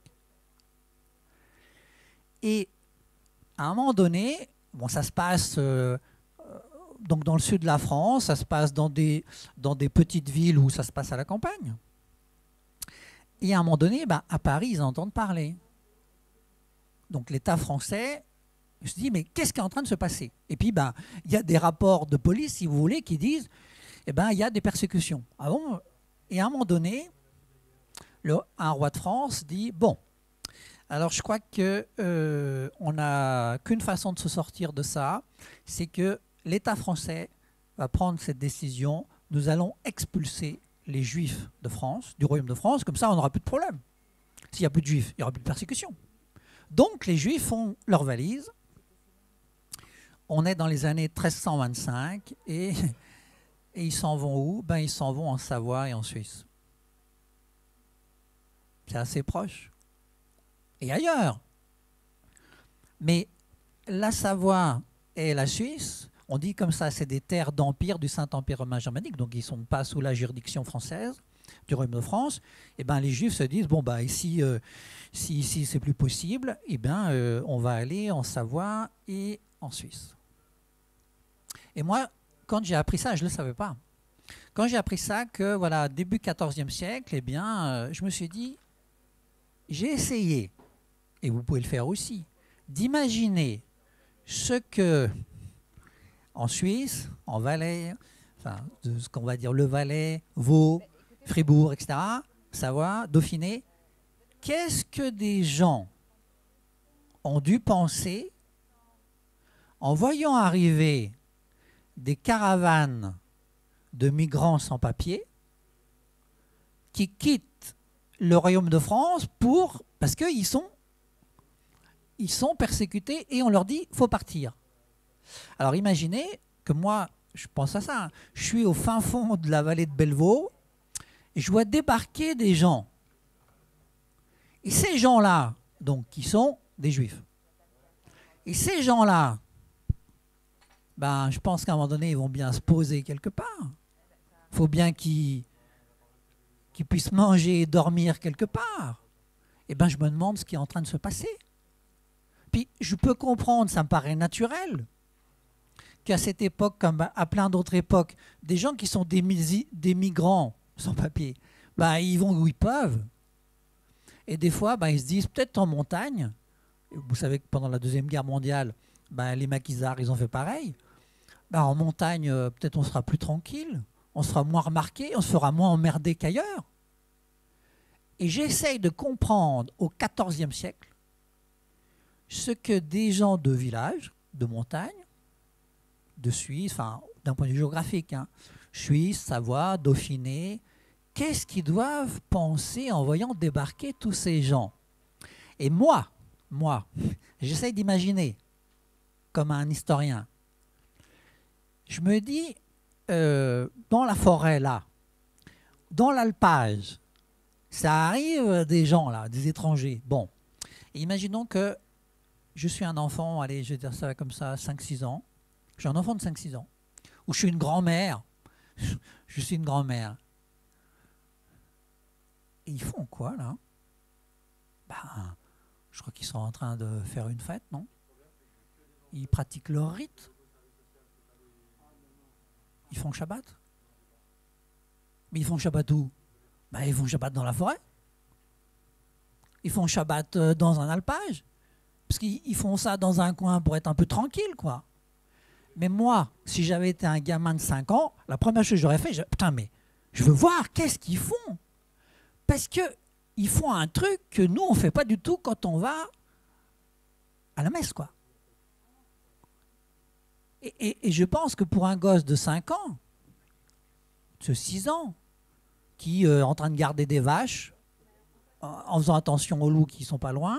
Et à un moment donné, bon, ça se passe euh, donc dans le sud de la France, ça se passe dans des, dans des petites villes où ça se passe à la campagne. Et à un moment donné, ben, à Paris, ils entendent parler. Donc l'État français se dit, mais qu'est-ce qui est en train de se passer? Et puis, ben, il y a des rapports de police, si vous voulez, qui disent, eh ben, il y a des persécutions. Ah bon? Et à un moment donné, le, un roi de France dit, bon, Alors je crois que euh, on n'a qu'une façon de se sortir de ça, c'est que l'État français va prendre cette décision. Nous allons expulser les Juifs de France, du Royaume de France, comme ça on n'aura plus de problème. S'il n'y a plus de Juifs, il n'y aura plus de persécution. Donc les Juifs font leur valise. On est dans les années treize cent vingt-cinq et, et ils s'en vont où? Ben, ils s'en vont en Savoie et en Suisse. C'est assez proche. Et ailleurs. Mais la Savoie et la Suisse, on dit comme ça, c'est des terres d'empire du Saint-Empire romain germanique, donc ils ne sont pas sous la juridiction française, du Royaume de France. Et ben les Juifs se disent, bon, bah, ici, euh, si ici c'est plus possible, et ben, euh, on va aller en Savoie et en Suisse. Et moi, quand j'ai appris ça, je ne le savais pas. Quand j'ai appris ça, que voilà, début quatorzième siècle, eh bien, euh, je me suis dit, j'ai essayé, et vous pouvez le faire aussi, d'imaginer ce que, en Suisse, en Valais, enfin, de ce qu'on va dire le Valais, Vaud, Fribourg, et cetera, Savoie, Dauphiné, qu'est-ce que des gens ont dû penser en voyant arriver des caravanes de migrants sans papier qui quittent le Royaume de France pour, parce qu'ils sont, ils sont persécutés et on leur dit il faut partir. Alors imaginez que moi, je pense à ça, je suis au fin fond de la vallée de Bellevaux et je vois débarquer des gens. Et ces gens-là, donc, qui sont des Juifs. Et ces gens-là, ben, je pense qu'à un moment donné, ils vont bien se poser quelque part. Il faut bien qu'ils qu'ils puissent manger et dormir quelque part. Et ben, je me demande ce qui est en train de se passer. Puis, je peux comprendre, ça me paraît naturel, qu'à cette époque, comme à plein d'autres époques, des gens qui sont des, des migrants sans papier, ben, ils vont où ils peuvent. Et des fois, ben, ils se disent, peut-être en montagne, vous savez que pendant la Deuxième Guerre mondiale, ben, les maquisards, ils ont fait pareil. Ben, en montagne, euh, peut-être on sera plus tranquille, on sera moins remarqué, on se fera moins emmerder qu'ailleurs. Et j'essaye de comprendre au quatorzième siècle ce que des gens de village, de montagne, de Suisse, enfin d'un point de vue géographique, hein, Suisse, Savoie, Dauphiné, qu'est-ce qu'ils doivent penser en voyant débarquer tous ces gens? Et moi, moi, j'essaye d'imaginer, comme un historien, je me dis, euh, dans la forêt, là, dans l'alpage, ça arrive des gens, là, des étrangers. Bon, et imaginons que je suis un enfant, allez, je vais dire ça comme ça, cinq six ans. Je suis un enfant de cinq six ans. Ou je suis une grand-mère. Je suis une grand-mère. Et ils font quoi, là? Ben, je crois qu'ils sont en train de faire une fête, non? Ils pratiquent leur rite. Ils font Shabbat. Mais ils font Shabbat où? Ben, ils font Shabbat dans la forêt. Ils font Shabbat dans un alpage. Parce qu'ils font ça dans un coin pour être un peu tranquille, quoi. Mais moi, si j'avais été un gamin de cinq ans, la première chose que j'aurais fait, je, putain, mais je veux voir qu'est-ce qu'ils font. Parce qu'ils font un truc que nous, on ne fait pas du tout quand on va à la messe, quoi. Et, et, et je pense que pour un gosse de cinq ans, de six ans, qui euh, est en train de garder des vaches, en, en faisant attention aux loups qui ne sont pas loin,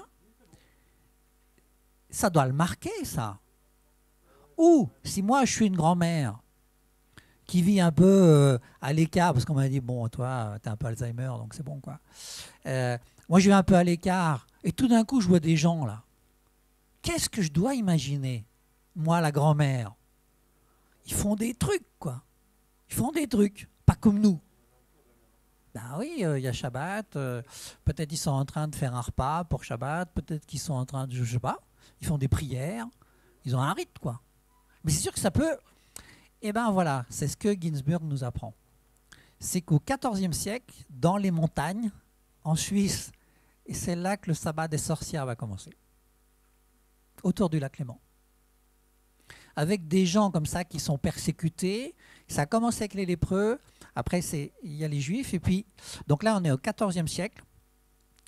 ça doit le marquer, ça. Ou, si moi, je suis une grand-mère qui vit un peu euh, à l'écart, parce qu'on m'a dit, bon, toi, t'as un peu Alzheimer, donc c'est bon, quoi. Euh, moi, je vais un peu à l'écart, et tout d'un coup, je vois des gens, là. Qu'est-ce que je dois imaginer, moi, la grand-mère? Ils font des trucs, quoi. Ils font des trucs, pas comme nous. Ben oui, il euh, y a Shabbat, euh, peut-être ils sont en train de faire un repas pour Shabbat, peut-être qu'ils sont en train de, je sais pas, ils font des prières, ils ont un rite, quoi. Mais c'est sûr que ça peut... Eh bien voilà, c'est ce que Ginsburg nous apprend. C'est qu'au quatorzième siècle, dans les montagnes, en Suisse, et c'est là que le sabbat des sorcières va commencer, autour du lac Léman. Avec des gens comme ça qui sont persécutés, ça a commencé avec les lépreux, après il y a les juifs, et puis, donc là on est au quatorzième siècle,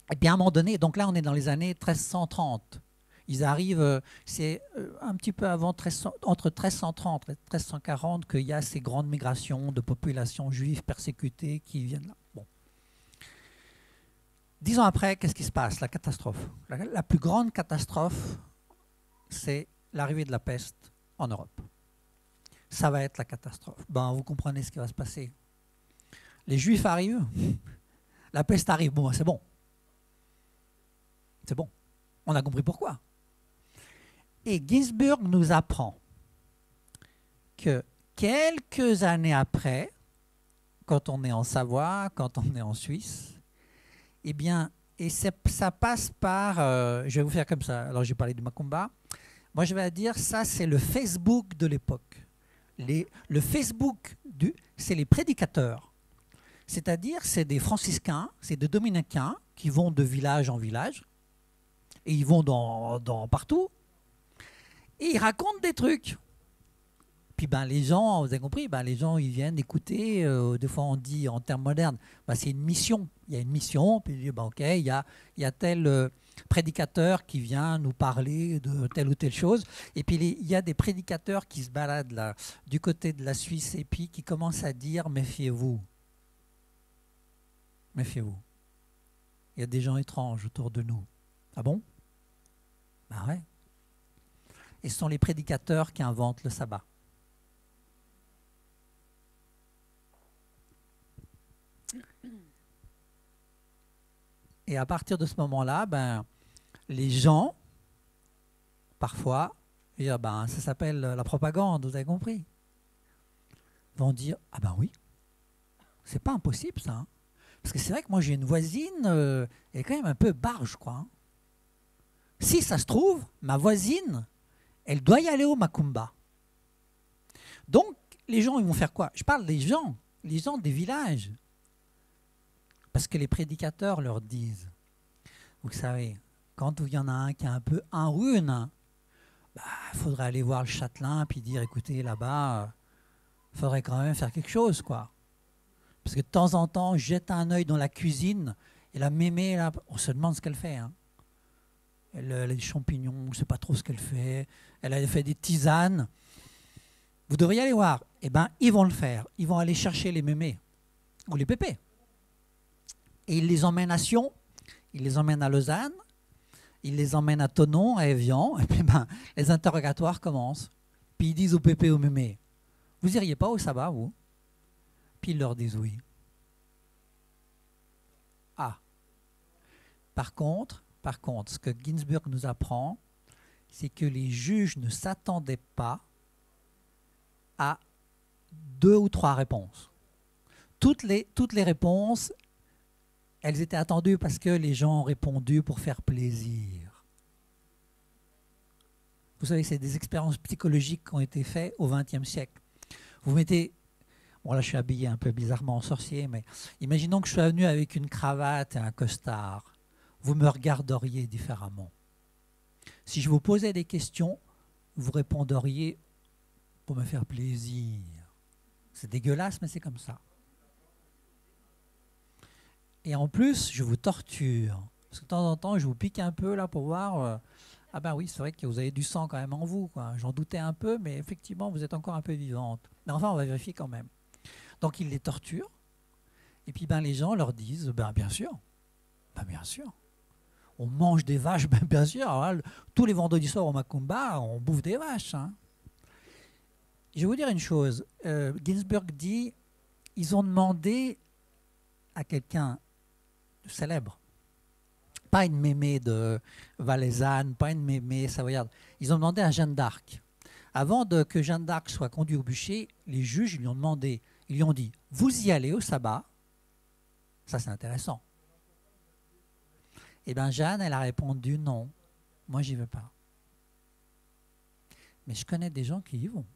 Et puis à un moment donné, donc là on est dans les années treize cent trente. Ils arrivent, euh, c'est euh, un petit peu avant, treize cents, entre treize cent trente et treize cent quarante, qu'il y a ces grandes migrations de populations juives persécutées qui viennent là. Bon. Dix ans après, qu'est-ce qui se passe? La catastrophe. La, la plus grande catastrophe, c'est l'arrivée de la peste en Europe. Ça va être la catastrophe. Ben, vous comprenez ce qui va se passer. Les Juifs arrivent, la peste arrive, bon, c'est bon. C'est bon. On a compris pourquoi. Et Ginsburg nous apprend que quelques années après, quand on est en Savoie, quand on est en Suisse, eh bien, et ça passe par, euh, je vais vous faire comme ça, alors j'ai parlé du Macumba, moi je vais dire, ça c'est le Facebook de l'époque. Les, le Facebook, du, c'est les prédicateurs. C'est-à-dire, c'est des franciscains, c'est des dominicains qui vont de village en village, et ils vont dans, dans partout, et ils racontent des trucs. Puis ben, les gens, vous avez compris, ben, les gens ils viennent écouter, euh, des fois on dit en termes modernes, ben, c'est une mission. Il y a une mission, puis ben, ok, il y a, il y a tel euh, prédicateur qui vient nous parler de telle ou telle chose, et puis les, il y a des prédicateurs qui se baladent là, du côté de la Suisse, et puis qui commencent à dire, méfiez-vous. Méfiez-vous. Il y a des gens étranges autour de nous. Ah bon? Ben ouais. Et ce sont les prédicateurs qui inventent le sabbat. Et à partir de ce moment-là, ben, les gens, parfois, dire, ben, ça s'appelle la propagande, vous avez compris, vont dire, ah ben oui, c'est pas impossible ça. Hein. Parce que c'est vrai que moi j'ai une voisine, euh, elle est quand même un peu barge, je crois. Hein. Si ça se trouve, ma voisine, elle doit y aller au Macumba. Donc, les gens, ils vont faire quoi? Je parle des gens, les gens des villages. Parce que les prédicateurs leur disent, vous savez, quand il y en a un qui est un peu un rune, bah, il faudrait aller voir le châtelain puis dire, écoutez, là-bas, il faudrait quand même faire quelque chose, quoi. Parce que de temps en temps, jette un œil dans la cuisine et la mémé, là, on se demande ce qu'elle fait. Hein. Elle, elle a des champignons, on ne sait pas trop ce qu'elle fait. Elle a fait des tisanes. Vous devriez aller voir. Eh bien, ils vont le faire. Ils vont aller chercher les mémés ou les pépés. Et ils les emmènent à Sion, ils les emmènent à Lausanne, ils les emmènent à Thonon, à Évian, et puis ben, les interrogatoires commencent. Puis ils disent aux pépés, aux mémés, vous n'iriez pas au sabbat, vous? Puis ils leur disent oui. Ah. Par contre, par contre, ce que Ginsburg nous apprend, c'est que les juges ne s'attendaient pas à deux ou trois réponses. Toutes les, toutes les réponses, elles étaient attendues parce que les gens ont répondu pour faire plaisir. Vous savez, c'est des expériences psychologiques qui ont été faites au vingtième siècle. Vous mettez, bon là je suis habillé un peu bizarrement en sorcier, mais imaginons que je sois venu avec une cravate et un costard. Vous me regarderiez différemment. Si je vous posais des questions, vous répondriez pour me faire plaisir. C'est dégueulasse, mais c'est comme ça. Et en plus, je vous torture. Parce que de temps en temps, je vous pique un peu là pour voir. Euh, ah ben oui, c'est vrai que vous avez du sang quand même en vous. J'en doutais un peu, mais effectivement, vous êtes encore un peu vivante. Mais enfin, on va vérifier quand même. Donc, ils les torturent. Et puis, ben, les gens leur disent, ben, bien sûr. Ben, bien sûr. On mange des vaches, ben, bien sûr. Alors, là, tous les vendredis soirs au Macumba, on bouffe des vaches. Hein. Je vais vous dire une chose. Euh, Ginsburg dit, ils ont demandé à quelqu'un célèbre, pas une mémé de valaisanne, pas une mémé savoyarde. Ils ont demandé à Jeanne d'Arc. Avant de, que Jeanne d'Arc soit conduite au bûcher, les juges lui ont demandé, ils lui ont dit, vous y allez au sabbat? Ça c'est intéressant. Et bien Jeanne, elle a répondu non, moi j'y vais pas. Mais je connais des gens qui y vont.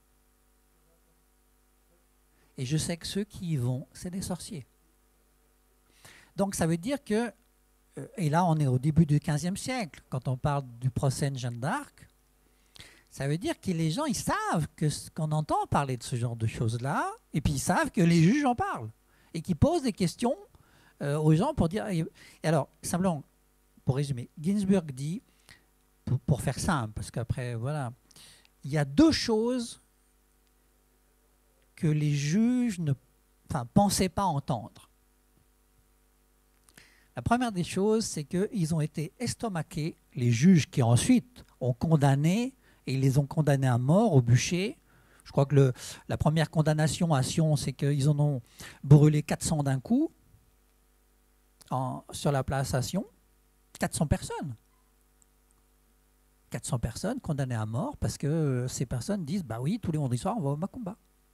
Et je sais que ceux qui y vont, c'est des sorciers. Donc ça veut dire que, et là on est au début du quinzième siècle, quand on parle du procès de Jeanne d'Arc, ça veut dire que les gens, ils savent que qu'on entend parler de ce genre de choses-là, et puis ils savent que les juges en parlent, et qu'ils posent des questions euh, aux gens pour dire... Et alors, simplement, pour résumer, Ginsburg dit, pour, pour faire simple, parce qu'après, voilà, il y a deux choses que les juges ne enfin, pensaient pas entendre. La première des choses, c'est qu'ils ont été estomaqués, les juges qui ensuite ont condamné, et ils les ont condamnés à mort au bûcher. Je crois que le, la première condamnation à Sion, c'est qu'ils en ont brûlé quatre cents d'un coup en, sur la place à Sion. quatre cents personnes. quatre cents personnes condamnées à mort parce que euh, ces personnes disent, bah oui, tous les vendredis soirs, on va au Macumba.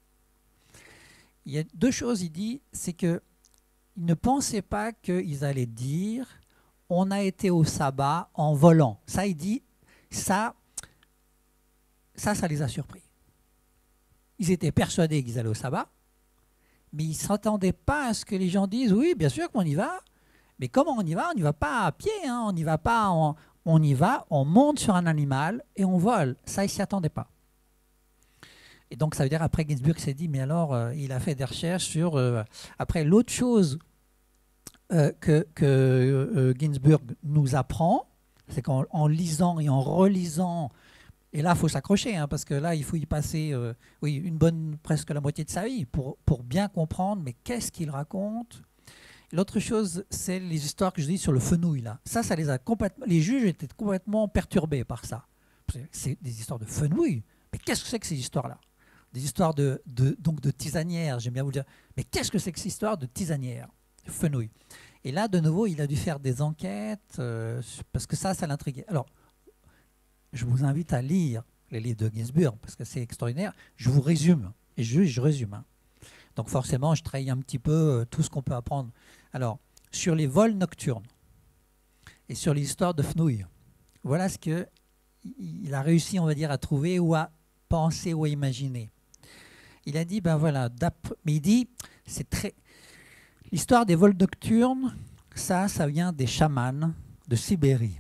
Il y a deux choses, il dit, c'est qu'ils ne pensaient pas qu'ils allaient dire, on a été au sabbat en volant. Ça, il dit, ça, ça, ça les a surpris. Ils étaient persuadés qu'ils allaient au sabbat, mais ils ne s'attendaient pas à ce que les gens disent, oui, bien sûr qu'on y va, mais comment on y va? On n'y va pas à pied, hein, on n'y va pas, en, on y va, on monte sur un animal et on vole. Ça, ils ne s'y attendaient pas. Et donc, ça veut dire, après, Ginsburg s'est dit, mais alors, euh, il a fait des recherches sur... Euh, après, l'autre chose euh, que, que euh, Ginsburg nous apprend, c'est qu'en en lisant et en relisant, et là, il faut s'accrocher, hein, parce que là, il faut y passer euh, oui, une bonne, presque la moitié de sa vie pour, pour bien comprendre, mais qu'est-ce qu'il raconte. L'autre chose, c'est les histoires que je dis sur le fenouil, là. Ça, ça les a complètement... Les juges étaient complètement perturbés par ça. C'est des histoires de fenouil. Mais qu'est-ce que c'est que ces histoires-là? Des histoires de, de, donc de tisanières, j'aime bien vous dire. Mais qu'est-ce que c'est que cette histoire de tisanière, de fenouil? Et là, de nouveau, il a dû faire des enquêtes, euh, parce que ça, ça l'intriguait. Alors, je vous invite à lire les livres de Ginsburg, parce que c'est extraordinaire. Je vous résume, et je, je résume. Hein. Donc forcément, je trahis un petit peu euh, tout ce qu'on peut apprendre. Alors, sur les vols nocturnes, et sur l'histoire de fenouil, voilà ce qu'il a réussi, on va dire, à trouver, ou à penser, ou à imaginer. Il a dit, ben voilà, mais il dit, c'est très... L'histoire des vols nocturnes, ça, ça vient des chamans de Sibérie.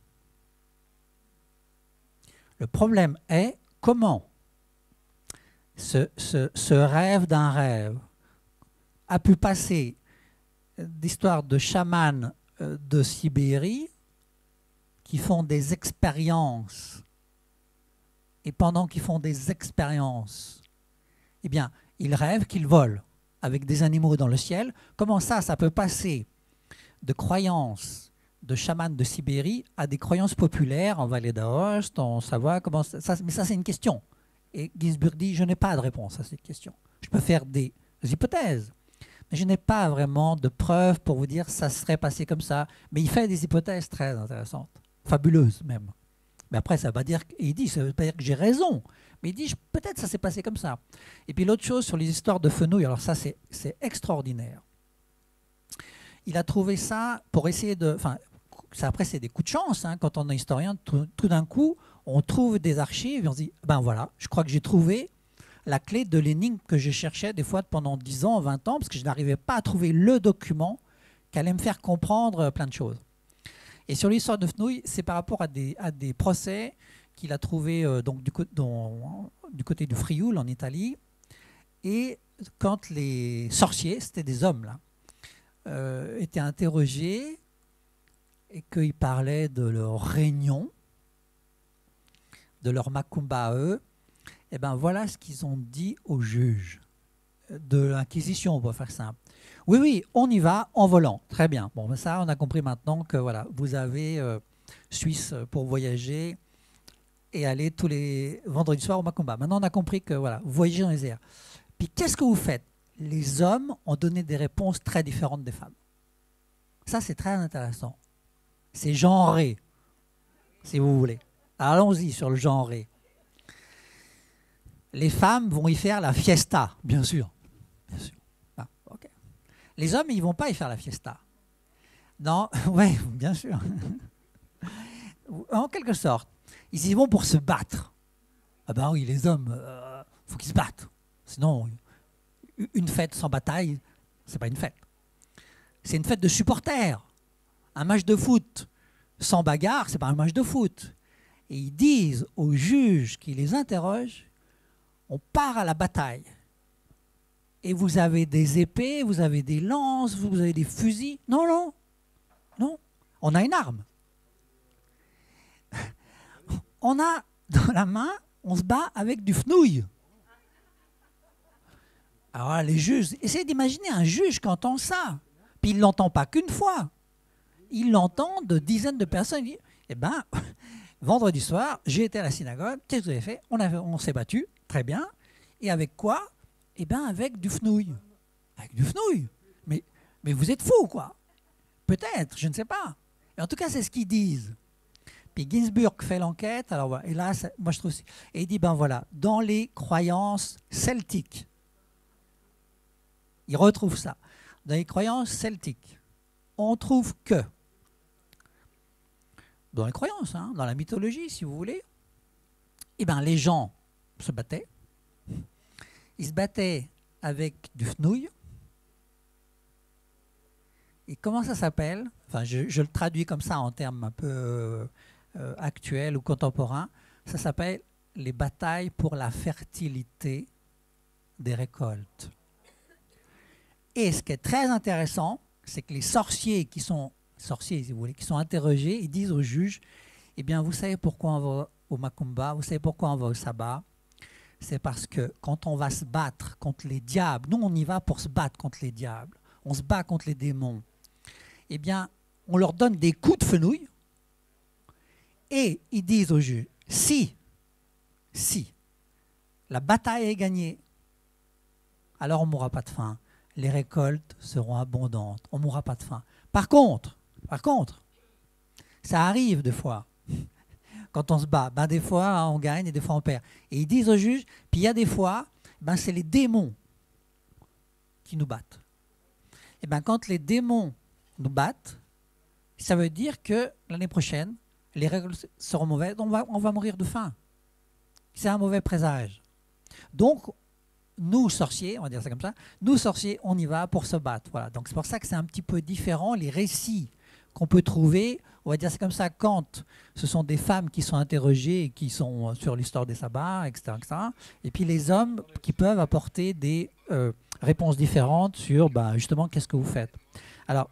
Le problème est comment ce, ce, ce rêve d'un rêve a pu passer d'histoires de chamans de Sibérie qui font des expériences, et pendant qu'ils font des expériences, eh bien, ils rêvent qu'ils volent avec des animaux dans le ciel. Comment ça, ça peut passer de croyances de chamans de Sibérie à des croyances populaires en Vallée d'Aoste, en Savoie, comment ça, ça, mais ça c'est une question. Et Ginsburg dit, je n'ai pas de réponse à cette question. Je peux faire des hypothèses, mais je n'ai pas vraiment de preuves pour vous dire ça serait passé comme ça. Mais il fait des hypothèses très intéressantes, fabuleuses même. Mais après, ça ne veut pas dire, il dit, ça veut pas dire que j'ai raison. Mais il dit, peut-être ça s'est passé comme ça. Et puis l'autre chose sur les histoires de fenouil, alors ça c'est extraordinaire. Il a trouvé ça pour essayer de... Enfin, ça, après c'est des coups de chance, hein, quand on est historien, tout, tout d'un coup, on trouve des archives et on se dit, ben voilà, je crois que j'ai trouvé la clé de l'énigme que je cherchais des fois pendant dix ans, vingt ans, parce que je n'arrivais pas à trouver le document qui allait me faire comprendre plein de choses. Et sur l'histoire de fenouil, c'est par rapport à des, à des procès qu'il a trouvé euh, donc, du, dans, du côté du Frioul en Italie. Et quand les sorciers, c'était des hommes là, euh, étaient interrogés et qu'ils parlaient de leur réunion, de leur macumba à eux, et ben voilà ce qu'ils ont dit aux juges de l'Inquisition, on va faire simple. Oui, oui, on y va en volant. Très bien. Bon, ça, on a compris maintenant que voilà, vous avez euh, Suisse pour voyager et aller tous les vendredis soirs au Macumba. Maintenant, on a compris que voilà, vous voyagez dans les airs. Puis, qu'est-ce que vous faites? Les hommes ont donné des réponses très différentes des femmes. Ça, c'est très intéressant. C'est genré, si vous voulez. Allons-y sur le genré. Les femmes vont y faire la fiesta, bien sûr. Bien sûr. Ah, okay. Les hommes, ils ne vont pas y faire la fiesta. Non, oui, bien sûr. En quelque sorte. Ils y vont pour se battre. Ah ben oui, les hommes, il euh, faut qu'ils se battent. Sinon, une fête sans bataille, c'est pas une fête. C'est une fête de supporters. Un match de foot sans bagarre, c'est pas un match de foot. Et ils disent aux juges qui les interrogent, on part à la bataille. Et vous avez des épées, vous avez des lances, vous avez des fusils. Non, non, non. On a une arme. on a dans la main, on se bat avec du fenouil. Alors là, les juges, essayez d'imaginer un juge qui entend ça. Puis il ne l'entend pas qu'une fois. Il l'entend de dizaines de personnes. Il dit, eh bien, vendredi soir, j'ai été à la synagogue. Qu'est-ce que vous avez fait? On, avait, on s'est battu, très bien. Et avec quoi? Eh bien, avec du fenouil. Avec du fenouil. Mais, mais vous êtes fous, quoi. Peut-être, je ne sais pas. Et en tout cas, c'est ce qu'ils disent. Puis Ginsburg fait l'enquête. Alors voilà. Et là, ça, moi, je trouve... Et il dit, ben voilà, dans les croyances celtiques, il retrouve ça. Dans les croyances celtiques, on trouve que, dans les croyances, hein, dans la mythologie, si vous voulez, eh ben, les gens se battaient. Ils se battaient avec du fenouil. Et comment ça s'appelle? Enfin, je, je le traduis comme ça en termes un peu euh, euh, actuels ou contemporains. Ça s'appelle les batailles pour la fertilité des récoltes. Et ce qui est très intéressant, c'est que les sorciers qui sont sorciers, si vous voulez, qui sont interrogés, ils disent aux juges, eh bien, vous savez pourquoi on va au Macumba, vous savez pourquoi on va au sabbat? C'est parce que quand on va se battre contre les diables, nous on y va pour se battre contre les diables, on se bat contre les démons, eh bien, on leur donne des coups de fenouil et ils disent aux juges, si, si la bataille est gagnée, alors on ne mourra pas de faim. Les récoltes seront abondantes. On ne mourra pas de faim. Par contre, par contre, ça arrive des fois, quand on se bat, ben des fois hein, on gagne et des fois on perd. Et ils disent aux juges, puis il y a des fois, ben c'est les démons qui nous battent. Et ben quand les démons nous battent, ça veut dire que l'année prochaine, les récoltes seront mauvaises, on va, on va mourir de faim. C'est un mauvais présage. Donc, nous, sorciers, on va dire ça comme ça, nous, sorciers, on y va pour se battre. Voilà. Donc, c'est pour ça que c'est un petit peu différent. Les récits qu'on peut trouver, on va dire c'est comme ça, quand ce sont des femmes qui sont interrogées et qui sont sur l'histoire des sabbats, et cetera, et cetera. Et puis les hommes qui peuvent apporter des euh, réponses différentes sur, bah, justement, qu'est-ce que vous faites. Alors,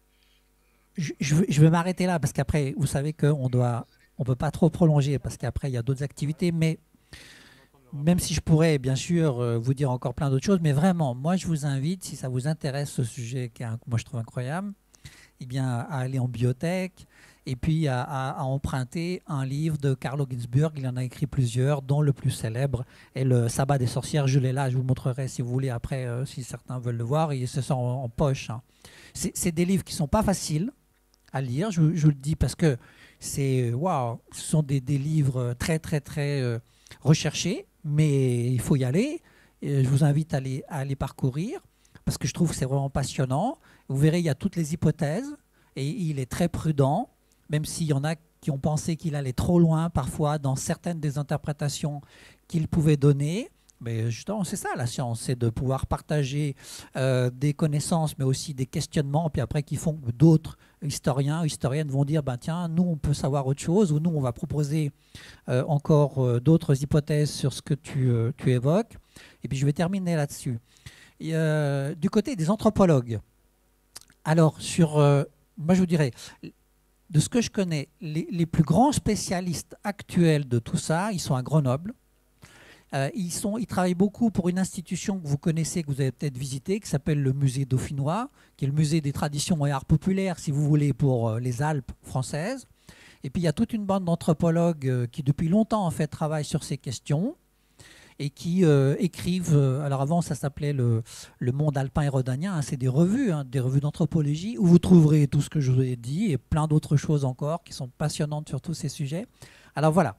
je, je vais, je vais m'arrêter là parce qu'après, vous savez qu'on doit, on ne peut pas trop prolonger parce qu'après, il y a d'autres activités, mais même si je pourrais, bien sûr, euh, vous dire encore plein d'autres choses, mais vraiment, moi, je vous invite, si ça vous intéresse ce sujet, que moi, je trouve incroyable, eh bien, à aller en bibliothèque et puis à, à, à emprunter un livre de Carlo Ginzburg. Il en a écrit plusieurs, dont le plus célèbre est le Sabbat des sorcières. Je l'ai là, je vous montrerai si vous voulez après, euh, si certains veulent le voir. Et ce sont en, en poche. Hein. C'est des livres qui ne sont pas faciles à lire, je, je vous le dis, parce que c'est, waouh, ce sont des, des livres très, très, très euh, recherchés. Mais il faut y aller. Et je vous invite à les, à les parcourir parce que je trouve que c'est vraiment passionnant. Vous verrez, il y a toutes les hypothèses et il est très prudent, même s'il y en a qui ont pensé qu'il allait trop loin parfois dans certaines des interprétations qu'il pouvait donner. Mais justement, c'est ça la science, c'est de pouvoir partager euh, des connaissances, mais aussi des questionnements, puis après qui font que d'autres historiens ou historiennes vont dire, ben tiens, nous on peut savoir autre chose, ou nous on va proposer euh, encore euh, d'autres hypothèses sur ce que tu, euh, tu évoques. Et puis je vais terminer là-dessus. Euh, du côté des anthropologues, alors sur, euh, moi je vous dirais, de ce que je connais, les, les plus grands spécialistes actuels de tout ça, ils sont à Grenoble. Euh, ils, sont, ils travaillent beaucoup pour une institution que vous connaissez, que vous avez peut-être visité, qui s'appelle le Musée dauphinois, qui est le musée des traditions et arts populaires, si vous voulez, pour euh, les Alpes françaises. Et puis il y a toute une bande d'anthropologues euh, qui depuis longtemps en fait travaillent sur ces questions et qui euh, écrivent. Euh, alors avant ça s'appelait le, le Monde alpin et rhodanien, hein, c'est des revues, hein, des revues d'anthropologie où vous trouverez tout ce que je vous ai dit et plein d'autres choses encore qui sont passionnantes sur tous ces sujets. Alors voilà.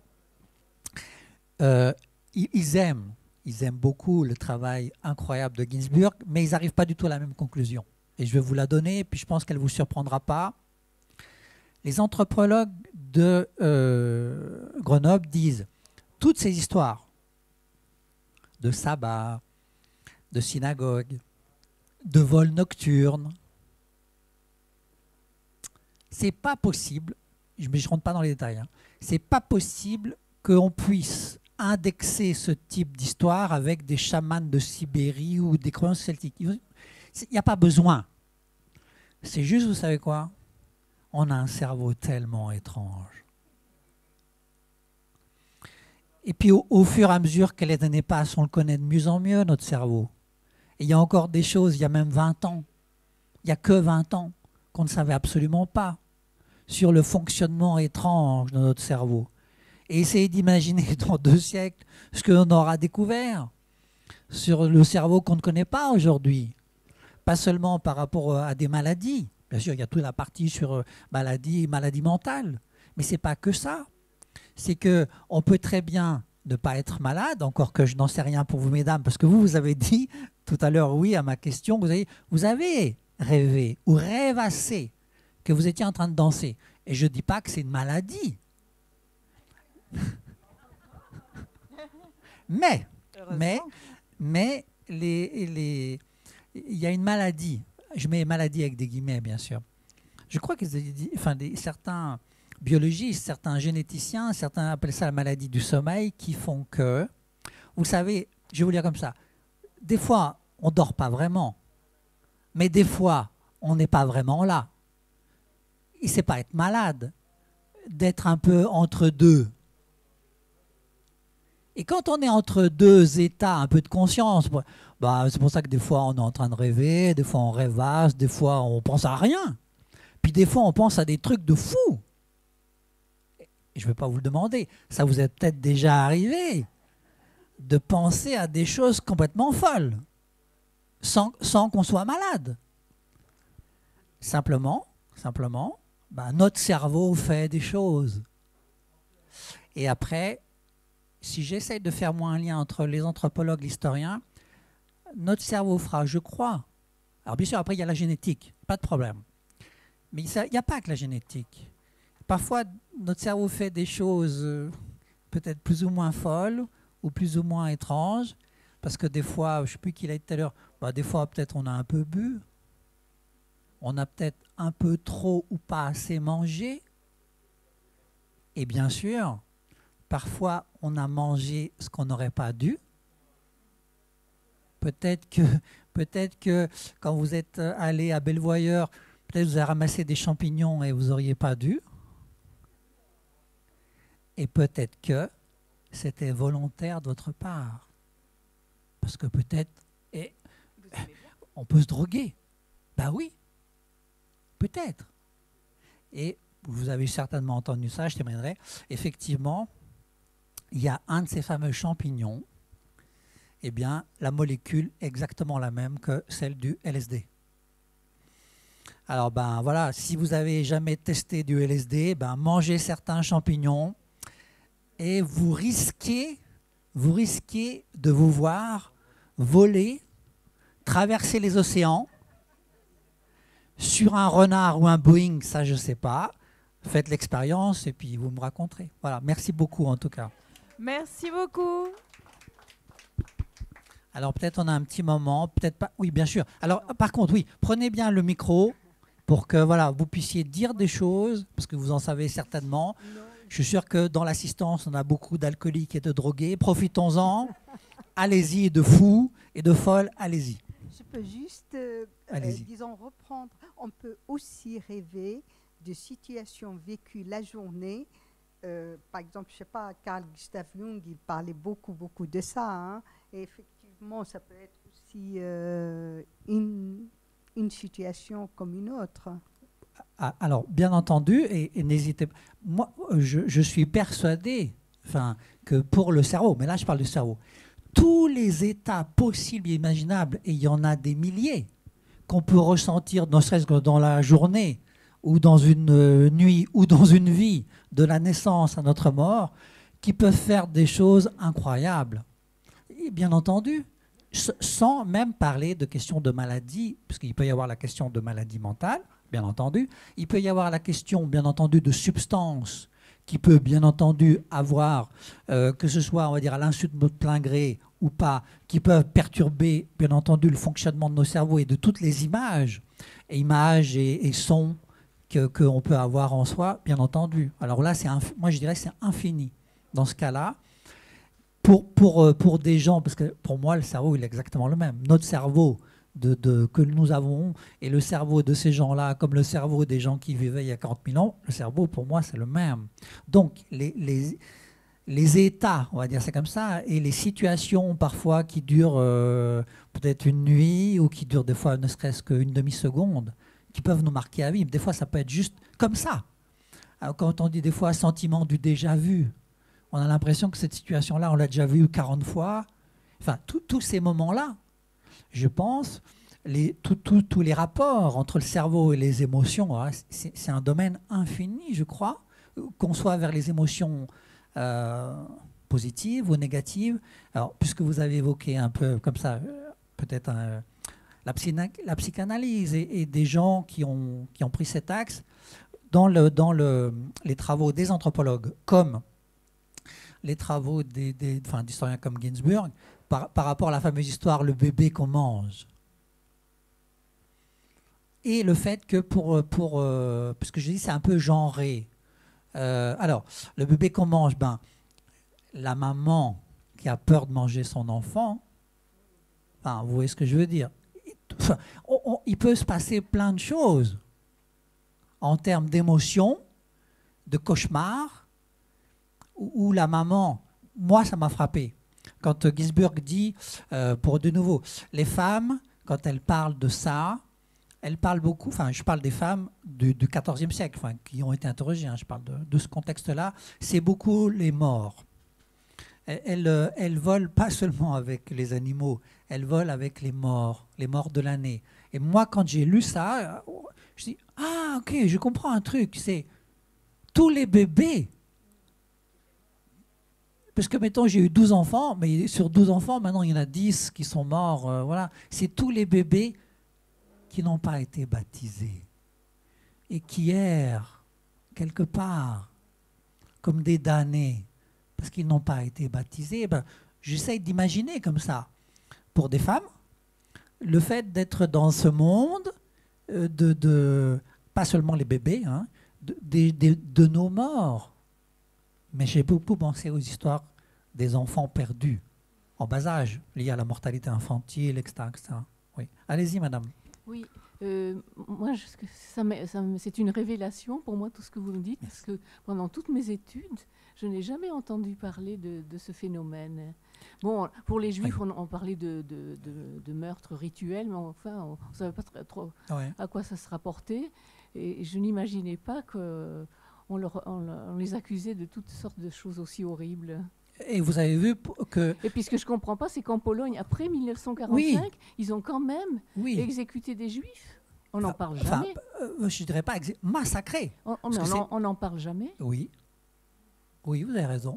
Euh, Ils aiment, ils aiment beaucoup le travail incroyable de Ginzburg, mais ils n'arrivent pas du tout à la même conclusion. Et je vais vous la donner, et puis je pense qu'elle ne vous surprendra pas. Les anthropologues de euh, Grenoble disent toutes ces histoires de sabbat, de synagogue, de vols nocturnes, c'est pas possible, mais je ne rentre pas dans les détails, hein, c'est pas possible qu'on puisse indexer ce type d'histoire avec des chamans de Sibérie ou des croyances celtiques. Il n'y a pas besoin. C'est juste, vous savez quoi? On a un cerveau tellement étrange. Et puis au, au fur et à mesure que les années passent, on le connaît de mieux en mieux, notre cerveau. Et il y a encore des choses, il y a même vingt ans, il n'y a que vingt ans, qu'on ne savait absolument pas sur le fonctionnement étrange de notre cerveau. Et essayez d'imaginer dans deux siècles ce qu'on aura découvert sur le cerveau qu'on ne connaît pas aujourd'hui. Pas seulement par rapport à des maladies. Bien sûr, il y a toute la partie sur maladies, maladies mentales. Mais ce n'est pas que ça. C'est qu'on peut très bien ne pas être malade, encore que je n'en sais rien pour vous, mesdames, parce que vous, vous avez dit tout à l'heure, oui, à ma question, vous avez, vous avez rêvé ou rêvassé que vous étiez en train de danser. Et je ne dis pas que c'est une maladie. mais, mais, mais les, les, il y a une maladie. Je mets maladie avec des guillemets, bien sûr. Je crois que enfin, des, certains biologistes, certains généticiens, certains appellent ça la maladie du sommeil, qui font que, vous savez, je vais vous dire comme ça, des fois, on ne dort pas vraiment, mais des fois, on n'est pas vraiment là. Et c'est pas être malade, d'être un peu entre deux. Et quand on est entre deux états, un peu de conscience, bah, c'est pour ça que des fois on est en train de rêver, des fois on rêvasse, des fois on pense à rien. Puis des fois on pense à des trucs de fou. Et je ne vais pas vous le demander, ça vous est peut-être déjà arrivé de penser à des choses complètement folles, sans, sans qu'on soit malade. Simplement, simplement, bah, notre cerveau fait des choses. Et après, si j'essaye de faire moi un lien entre les anthropologues et l'historien, notre cerveau fera, je crois. Alors bien sûr, après, il y a la génétique, pas de problème. Mais il n'y a pas que la génétique. Parfois, notre cerveau fait des choses euh, peut-être plus ou moins folles ou plus ou moins étranges, parce que des fois, je ne sais plus qui l'a dit tout à l'heure, bah, des fois, peut-être on a un peu bu, on a peut-être un peu trop ou pas assez mangé, et bien sûr, parfois, on a mangé ce qu'on n'aurait pas dû. Peut-être que, peut-être que quand vous êtes allé à Bellevoyeur, peut-être vous avez ramassé des champignons et vous n'auriez pas dû. Et peut-être que c'était volontaire de votre part. Parce que peut-être, et, on peut se droguer. Ben oui, peut-être. Et vous avez certainement entendu ça, je terminerai. Effectivement, il y a un de ces fameux champignons, eh bien, la molécule est exactement la même que celle du L S D. Alors, ben voilà, si vous n'avez jamais testé du L S D, ben mangez certains champignons et vous risquez, vous risquez de vous voir voler, traverser les océans sur un renard ou un Boeing, ça je ne sais pas. Faites l'expérience et puis vous me raconterez. Voilà, merci beaucoup en tout cas. Merci beaucoup. Alors peut-être on a un petit moment, peut-être pas. Oui, bien sûr. Alors par contre, oui, prenez bien le micro pour que voilà, vous puissiez dire des choses, parce que vous en savez certainement. Je suis sûr que dans l'assistance, on a beaucoup d'alcooliques et de drogués. Profitons-en. Allez-y, de fous et de folles, allez-y. Je peux juste, euh, euh, disons, reprendre. On peut aussi rêver de situations vécues la journée. Euh, par exemple, je ne sais pas, Carl Gustav Jung, il parlait beaucoup, beaucoup de ça. Hein, et effectivement, ça peut être aussi euh, une, une situation comme une autre. Alors, bien entendu, et, et n'hésitez pas. Moi, je, je suis persuadé enfin, que pour le cerveau, mais là, je parle du cerveau, tous les états possibles et imaginables, et il y en a des milliers, qu'on peut ressentir, ne serait-ce que dans la journée, ou dans une nuit, ou dans une vie, de la naissance à notre mort, qui peuvent faire des choses incroyables. Et bien entendu, sans même parler de questions de maladie, puisqu'il peut y avoir la question de maladie mentale, bien entendu. Il peut y avoir la question, bien entendu, de substances qui peut, bien entendu, avoir, euh, que ce soit, on va dire, à l'insu de notre plein gré ou pas, qui peuvent perturber, bien entendu, le fonctionnement de nos cerveaux et de toutes les images, et images et, et sons qu'on peut avoir en soi, bien entendu. Alors là, c'est moi, je dirais que c'est infini. Dans ce cas-là, pour, pour, pour des gens, parce que pour moi, le cerveau, il est exactement le même. Notre cerveau, De, de, que nous avons, et le cerveau de ces gens-là, comme le cerveau des gens qui vivaient il y a quarante mille ans, le cerveau, pour moi, c'est le même. Donc, les, les, les états, on va dire c'est comme ça, et les situations parfois qui durent euh, peut-être une nuit ou qui durent des fois ne serait-ce qu'une demi-seconde, qui peuvent nous marquer à vie. Des fois, ça peut être juste comme ça. Alors, quand on dit des fois sentiment du déjà vu, on a l'impression que cette situation-là, on l'a déjà vue quarante fois. Enfin, tous ces moments-là, je pense, les, tout, tout, tous les rapports entre le cerveau et les émotions, hein, c'est un domaine infini, je crois, qu'on soit vers les émotions euh, positives ou négatives. Alors, puisque vous avez évoqué un peu comme ça, euh, peut-être un, la, la psychanalyse et, et des gens qui ont, qui ont pris cet axe, dans, le, dans le, les travaux des anthropologues, comme les travaux des, des, enfin, d'historiens comme Ginsburg, par, par rapport à la fameuse histoire « le bébé qu'on mange ». Et le fait que pour... pour euh, parce que je dis c'est un peu genré. Euh, alors, le bébé qu'on mange, ben, la maman qui a peur de manger son enfant, enfin, vous voyez ce que je veux dire. Enfin, on, on, il peut se passer plein de choses en termes d'émotions, de cauchemars, où, où la maman, moi ça m'a frappé. Quand Ginsburg dit, euh, pour de nouveau, les femmes, quand elles parlent de ça, elles parlent beaucoup, enfin je parle des femmes du, du quatorzième siècle, enfin, qui ont été interrogées, hein, je parle de, de ce contexte-là, c'est beaucoup les morts. Elles, elles, elles volent pas seulement avec les animaux, elles volent avec les morts, les morts de l'année. Et moi, quand j'ai lu ça, je dis, ah ok, je comprends un truc, c'est tous les bébés. Parce que, mettons, j'ai eu douze enfants, mais sur douze enfants, maintenant, il y en a dix qui sont morts. Euh, voilà. C'est tous les bébés qui n'ont pas été baptisés et qui errent quelque part comme des damnés parce qu'ils n'ont pas été baptisés. Ben, j'essaye d'imaginer comme ça, pour des femmes, le fait d'être dans ce monde, euh, de, de, pas seulement les bébés, hein, de, de, de, de nos morts. Mais j'ai beaucoup pensé aux histoires des enfants perdus en bas âge, liés à la mortalité infantile, et cetera et cetera. Oui. Allez-y, madame. Oui, euh, moi, je, ça ça c'est une révélation pour moi, tout ce que vous me dites, parce que pendant toutes mes études, je n'ai jamais entendu parler de, de ce phénomène. Bon, pour les Juifs, oui. on, on parlait de, de, de, de meurtres rituels, mais enfin, on ne savait pas très, trop ouais. à quoi ça se rapportait. Et je n'imaginais pas que... On, leur, on, on les accusait de toutes sortes de choses aussi horribles. Et vous avez vu que... Et puis ce que je ne comprends pas, c'est qu'en Pologne, après mille neuf cent quarante-cinq, oui. ils ont quand même oui. exécuté des Juifs. On n'en parle enfin, jamais. Euh, je ne dirais pas massacré. On n'en parle jamais. Oui. Oui, vous avez raison.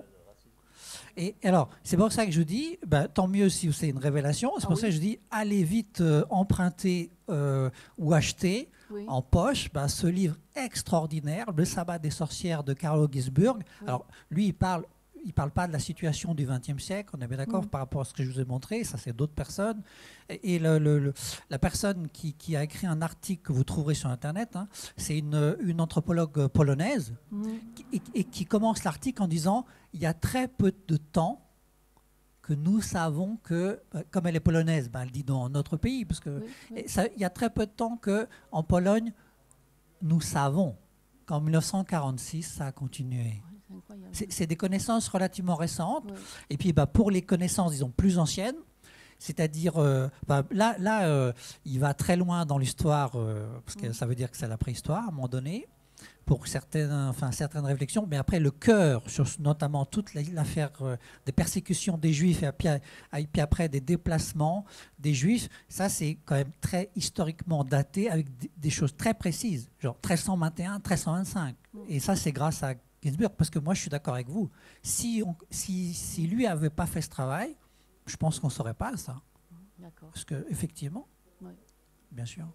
Et alors, c'est pour ça que je dis, ben, tant mieux si c'est une révélation, c'est ah pour oui. ça que je dis, allez vite euh, emprunter euh, ou acheter oui. en poche ben, ce livre extraordinaire, Le sabbat des sorcières de Carlo Ginzburg. Oui. Alors, lui, il parle, il parle pas de la situation du vingtième siècle, on est bien d'accord, oui. par rapport à ce que je vous ai montré, ça c'est d'autres personnes. Et, et le, le, le, la personne qui, qui a écrit un article que vous trouverez sur Internet, hein, c'est une, une anthropologue polonaise oui. qui, et, et qui commence l'article en disant il y a très peu de temps que nous savons que, comme elle est polonaise, ben elle dit dans notre pays, parce que oui, oui. Ça, il y a très peu de temps qu'en Pologne, nous savons qu'en mille neuf cent quarante-six, ça a continué. Oui, c'est des connaissances relativement récentes. Oui. Et puis, ben, pour les connaissances, disons, plus anciennes, c'est-à-dire, euh, ben, là, là euh, il va très loin dans l'histoire, euh, parce que oui. ça veut dire que c'est la préhistoire, à un moment donné, pour certaines, enfin, certaines réflexions, mais après le cœur, sur notamment toute l'affaire euh, des persécutions des Juifs et puis, et puis après des déplacements des Juifs, ça c'est quand même très historiquement daté avec des, des choses très précises, genre mille trois cent vingt et un, mille trois cent vingt-cinq. Et ça c'est grâce à Ginzburg, parce que moi je suis d'accord avec vous. Si, on, si, si lui n'avait pas fait ce travail, je pense qu'on ne saurait pas ça. Parce qu'effectivement, oui. bien sûr.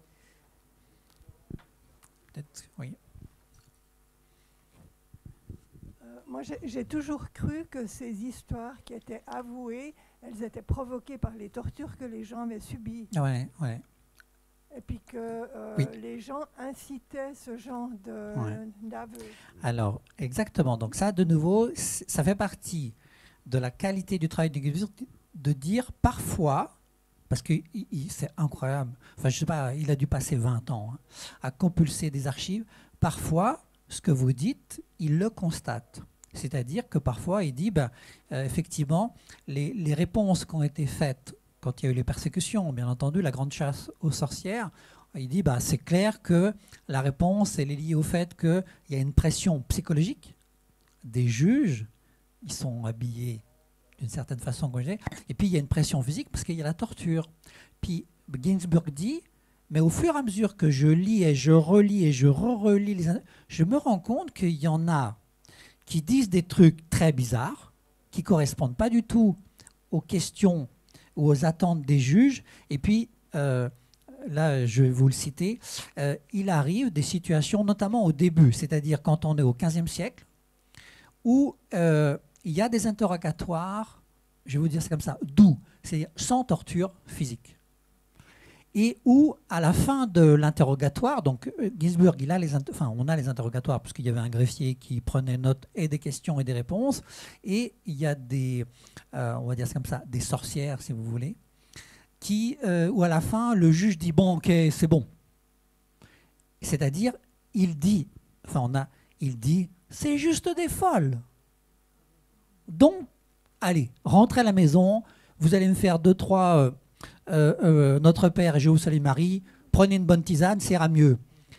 Peut-être, oui. Moi, j'ai toujours cru que ces histoires qui étaient avouées, elles étaient provoquées par les tortures que les gens avaient subies. Ouais, ouais. Et puis que euh, oui. les gens incitaient ce genre d'aveu. Ouais. Alors, exactement. Donc ça, de nouveau, ça fait partie de la qualité du travail de Ginzburg de dire parfois, parce que c'est incroyable, enfin, je sais pas, il a dû passer vingt ans hein, à compulser des archives, parfois, ce que vous dites, il le constate. C'est-à-dire que parfois, il dit, ben, euh, effectivement, les, les réponses qui ont été faites quand il y a eu les persécutions, bien entendu, la grande chasse aux sorcières, il dit, ben, c'est clair que la réponse, elle est liée au fait qu'il y a une pression psychologique des juges, ils sont habillés d'une certaine façon, et puis il y a une pression physique parce qu'il y a la torture. Puis Ginsburg dit, mais au fur et à mesure que je lis et je relis et je re-relis, les... je me rends compte qu'il y en a qui disent des trucs très bizarres, qui ne correspondent pas du tout aux questions ou aux attentes des juges. Et puis, euh, là, je vais vous le citer, euh, il arrive des situations, notamment au début, c'est-à-dire quand on est au quinzième siècle, où euh, il y a des interrogatoires, je vais vous dire c'est comme ça, doux, c'est-à-dire sans torture physique. Et où, à la fin de l'interrogatoire, donc Ginsburg, il a les enfin, on a les interrogatoires, parce qu'il y avait un greffier qui prenait note et des questions et des réponses, et il y a des, euh, on va dire c'est comme ça, des sorcières, si vous voulez, qui, euh, où à la fin, le juge dit, bon, ok, c'est bon. C'est-à-dire, il dit, enfin, on a, il dit, c'est juste des folles. Donc, allez, rentrez à la maison, vous allez me faire deux, trois... Euh, Euh, euh, Notre Père et Je vous salue Marie, prenez une bonne tisane, ça ira mieux.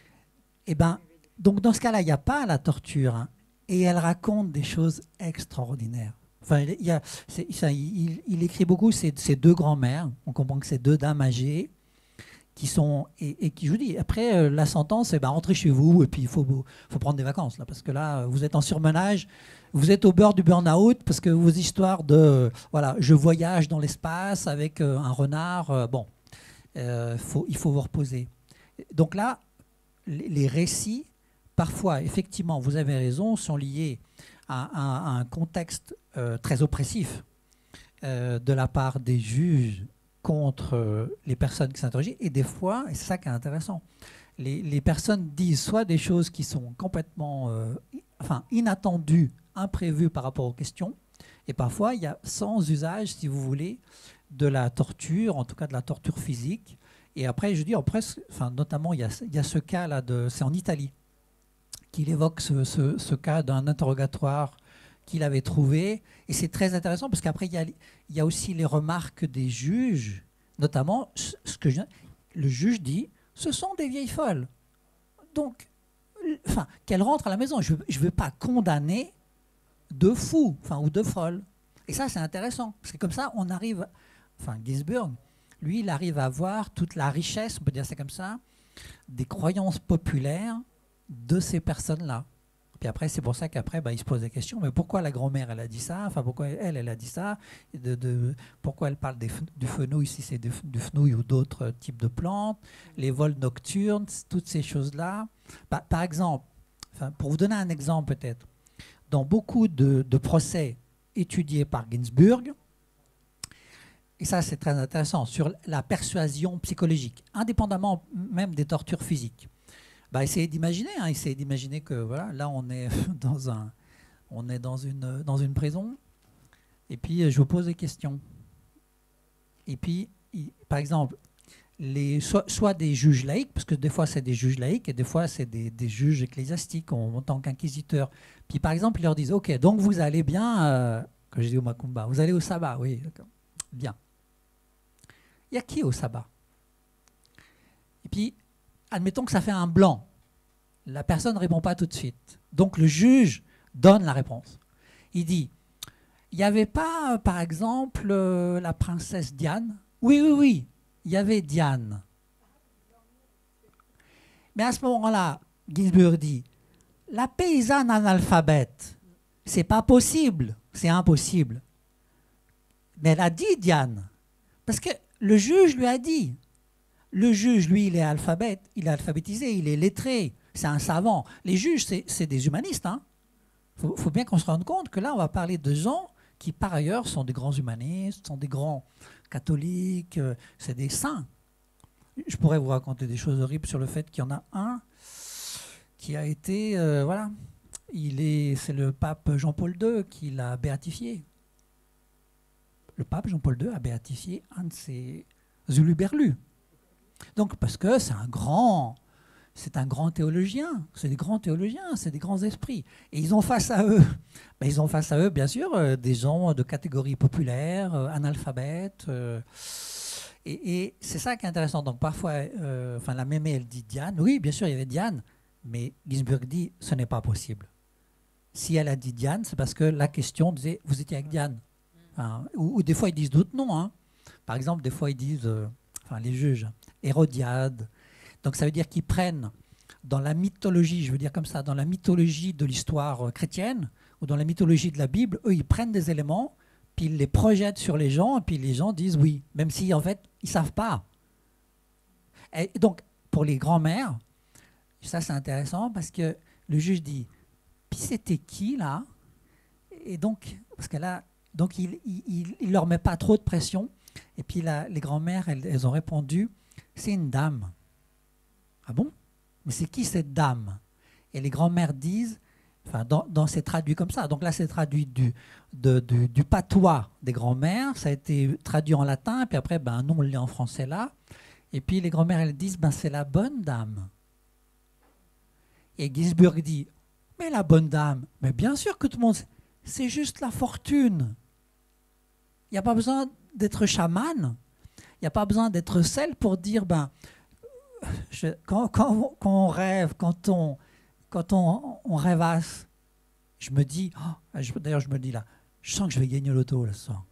Et ben, donc dans ce cas-là, il n'y a pas la torture, hein, et elle raconte des choses extraordinaires. Enfin, il, y a, ça, il, il écrit beaucoup ces, ces deux grands-mères, on comprend que c'est deux dames âgées, qui sont, et, et qui, je vous dis, après euh, la sentence, c'est ben, rentrez chez vous, et puis il faut, faut prendre des vacances, là, parce que là, vous êtes en surmenage, vous êtes au bord du burn-out, parce que vos histoires de, voilà, je voyage dans l'espace avec euh, un renard, euh, bon, euh, faut, il faut vous reposer. Donc là, les, les récits, parfois, effectivement, vous avez raison, sont liés à, à, à un contexte euh, très oppressif euh, de la part des juges contre euh, les personnes qui s'interrogent, et des fois, et c'est ça qui est intéressant, les, les personnes disent soit des choses qui sont complètement euh, enfin, inattendues, imprévues par rapport aux questions, et parfois il y a sans usage, si vous voulez, de la torture, en tout cas de la torture physique. Et après, je dis, après, enfin, notamment, il y a, il y a ce cas-là, c'est en Italie, qu'il évoque ce, ce, ce cas d'un interrogatoire qu'il avait trouvé. Et c'est très intéressant parce qu'après, il y a, il y a aussi les remarques des juges, notamment ce que je, le juge dit, ce sont des vieilles folles. Donc, enfin, qu'elles rentrent à la maison. Je ne veux pas condamner de fous, enfin, ou de folles. Et ça, c'est intéressant. Parce que comme ça, on arrive, enfin, Ginsburg, lui, il arrive à voir toute la richesse, on peut dire c'est comme ça, des croyances populaires de ces personnes-là. Puis après, c'est pour ça qu'après, bah, il se pose des questions. Mais pourquoi la grand-mère, elle a dit ça? Enfin, pourquoi elle, elle a dit ça? de, de, Pourquoi elle parle des, du fenouil, si c'est du, du fenouil ou d'autres types de plantes? Les vols nocturnes, toutes ces choses-là. Par, par exemple, enfin, pour vous donner un exemple peut-être, dans beaucoup de, de procès étudiés par Ginsburg, et ça c'est très intéressant, sur la persuasion psychologique, indépendamment même des tortures physiques. Bah, essayez d'imaginer, hein, essayez d'imaginer que voilà, là on est dans un, on est dans une dans une prison, et puis je vous pose des questions. Et puis, il, par exemple, les soit, soit des juges laïcs, parce que des fois c'est des juges laïcs et des fois c'est des, des juges ecclésiastiques en, en tant qu'inquisiteurs. Puis par exemple, ils leur disent, ok, donc vous allez bien, euh, quand je dis au Macumba, vous allez au sabbat, oui, d'accord, bien. Il y a qui au sabbat? Et puis, admettons que ça fait un blanc. La personne ne répond pas tout de suite. Donc le juge donne la réponse. Il dit, il n'y avait pas, par exemple, euh, la princesse Diane? Oui, oui, oui, il y avait Diane. Mais à ce moment-là, Ginsburg dit, la paysanne analphabète, c'est pas possible, c'est impossible. Mais elle a dit Diane. Parce que le juge lui a dit. Le juge, lui, il est alphabète, il est alphabétisé, il est lettré, c'est un savant. Les juges, c'est des humanistes. Hein. Faut, faut bien qu'on se rende compte que là, on va parler de gens qui, par ailleurs, sont des grands humanistes, sont des grands catholiques, euh, c'est des saints. Je pourrais vous raconter des choses horribles sur le fait qu'il y en a un qui a été, euh, voilà, il est, c'est le pape Jean-Paul deux qui l'a béatifié. Le pape Jean-Paul deux a béatifié un de ses huluberlus. Donc, parce que c'est un grand, c'est un grand théologien, c'est des grands théologiens, c'est des grands esprits. Et ils ont face à eux, ben ils ont face à eux, bien sûr, euh, des gens de catégorie populaire, euh, analphabètes. Euh, et et c'est ça qui est intéressant. Donc parfois, euh, enfin, la mémé, elle dit Diane. Oui, bien sûr, il y avait Diane, mais Ginsburg dit ce n'est pas possible. Si elle a dit Diane, c'est parce que la question disait vous étiez avec Diane. Enfin, ou, ou des fois, ils disent d'autres noms. Hein. Par exemple, des fois, ils disent, euh, enfin, les juges, Hérodiade. Donc ça veut dire qu'ils prennent dans la mythologie, je veux dire comme ça, dans la mythologie de l'histoire euh, chrétienne ou dans la mythologie de la Bible, eux, ils prennent des éléments, puis ils les projettent sur les gens, et puis les gens disent oui, même si en fait, ils ne savent pas. Et donc, pour les grands-mères, ça c'est intéressant parce que le juge dit, puis c'était qui là? Et donc, parce que là, donc il ne leur met pas trop de pression. Et puis là, les grands-mères, elles, elles ont répondu, c'est une dame. Ah bon? Mais c'est qui cette dame? Et les grands-mères disent, enfin, dans, dans c'est traduit comme ça. Donc là, c'est traduit du, de, du, du patois des grands-mères. Ça a été traduit en latin. Puis après, ben, nous, on le lit en français là. Et puis les grands-mères, elles disent, ben, c'est la bonne dame. Et Ginsburg dit, mais la bonne dame, mais bien sûr que tout le monde sait, c'est juste la fortune. Il n'y a pas besoin d'être chaman. Il n'y a pas besoin d'être celle pour dire, ben, je, quand, quand, quand on rêve, quand on, quand on, on rêvasse, je me dis, oh, je, d'ailleurs je me dis là, je sens que je vais gagner l'auto là ce soir.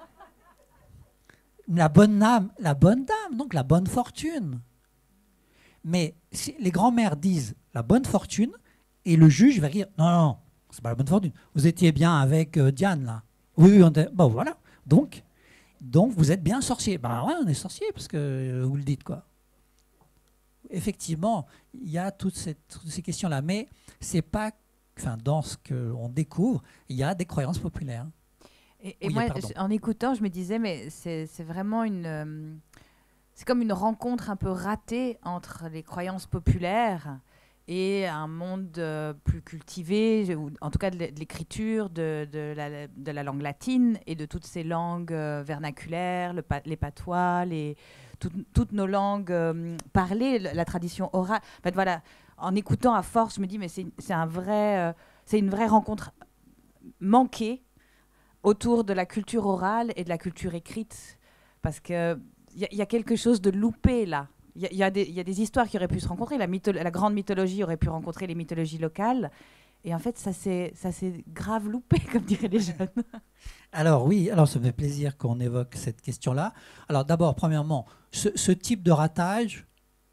La bonne âme, la bonne dame, donc la bonne fortune. Mais si les grands-mères disent la bonne fortune, et le juge va dire, non, non, c'est pas la bonne fortune. Vous étiez bien avec euh, Diane là. Oui, oui, on était, bon voilà. Donc, donc vous êtes bien sorcier. Ben ouais, on est sorcier parce que euh, vous le dites quoi. Effectivement, il y a toutes, cette, toutes ces questions-là, mais c'est pas, enfin, dans ce qu'on découvre, il y a des croyances populaires. Et, et oui, moi, pardon. en écoutant, je me disais, mais c'est vraiment une, euh, c'est comme une rencontre un peu ratée entre les croyances populaires et un monde euh, plus cultivé, ou en tout cas de l'écriture, de, de, la, de la langue latine et de toutes ces langues euh, vernaculaires, le, les patois, les Tout, toutes nos langues euh, parlées, la tradition orale. En fait, voilà, en écoutant à force, je me dis, mais c'est un vrai, euh, c'est une vraie rencontre manquée autour de la culture orale et de la culture écrite. Parce qu'il y, y a quelque chose de loupé là. Il y, y, y a des histoires qui auraient pu se rencontrer. La, la grande mythologie aurait pu rencontrer les mythologies locales. Et en fait, ça s'est grave loupé, comme diraient les jeunes. Alors oui, alors ça me fait plaisir qu'on évoque cette question-là. Alors d'abord, premièrement, ce, ce type de ratage,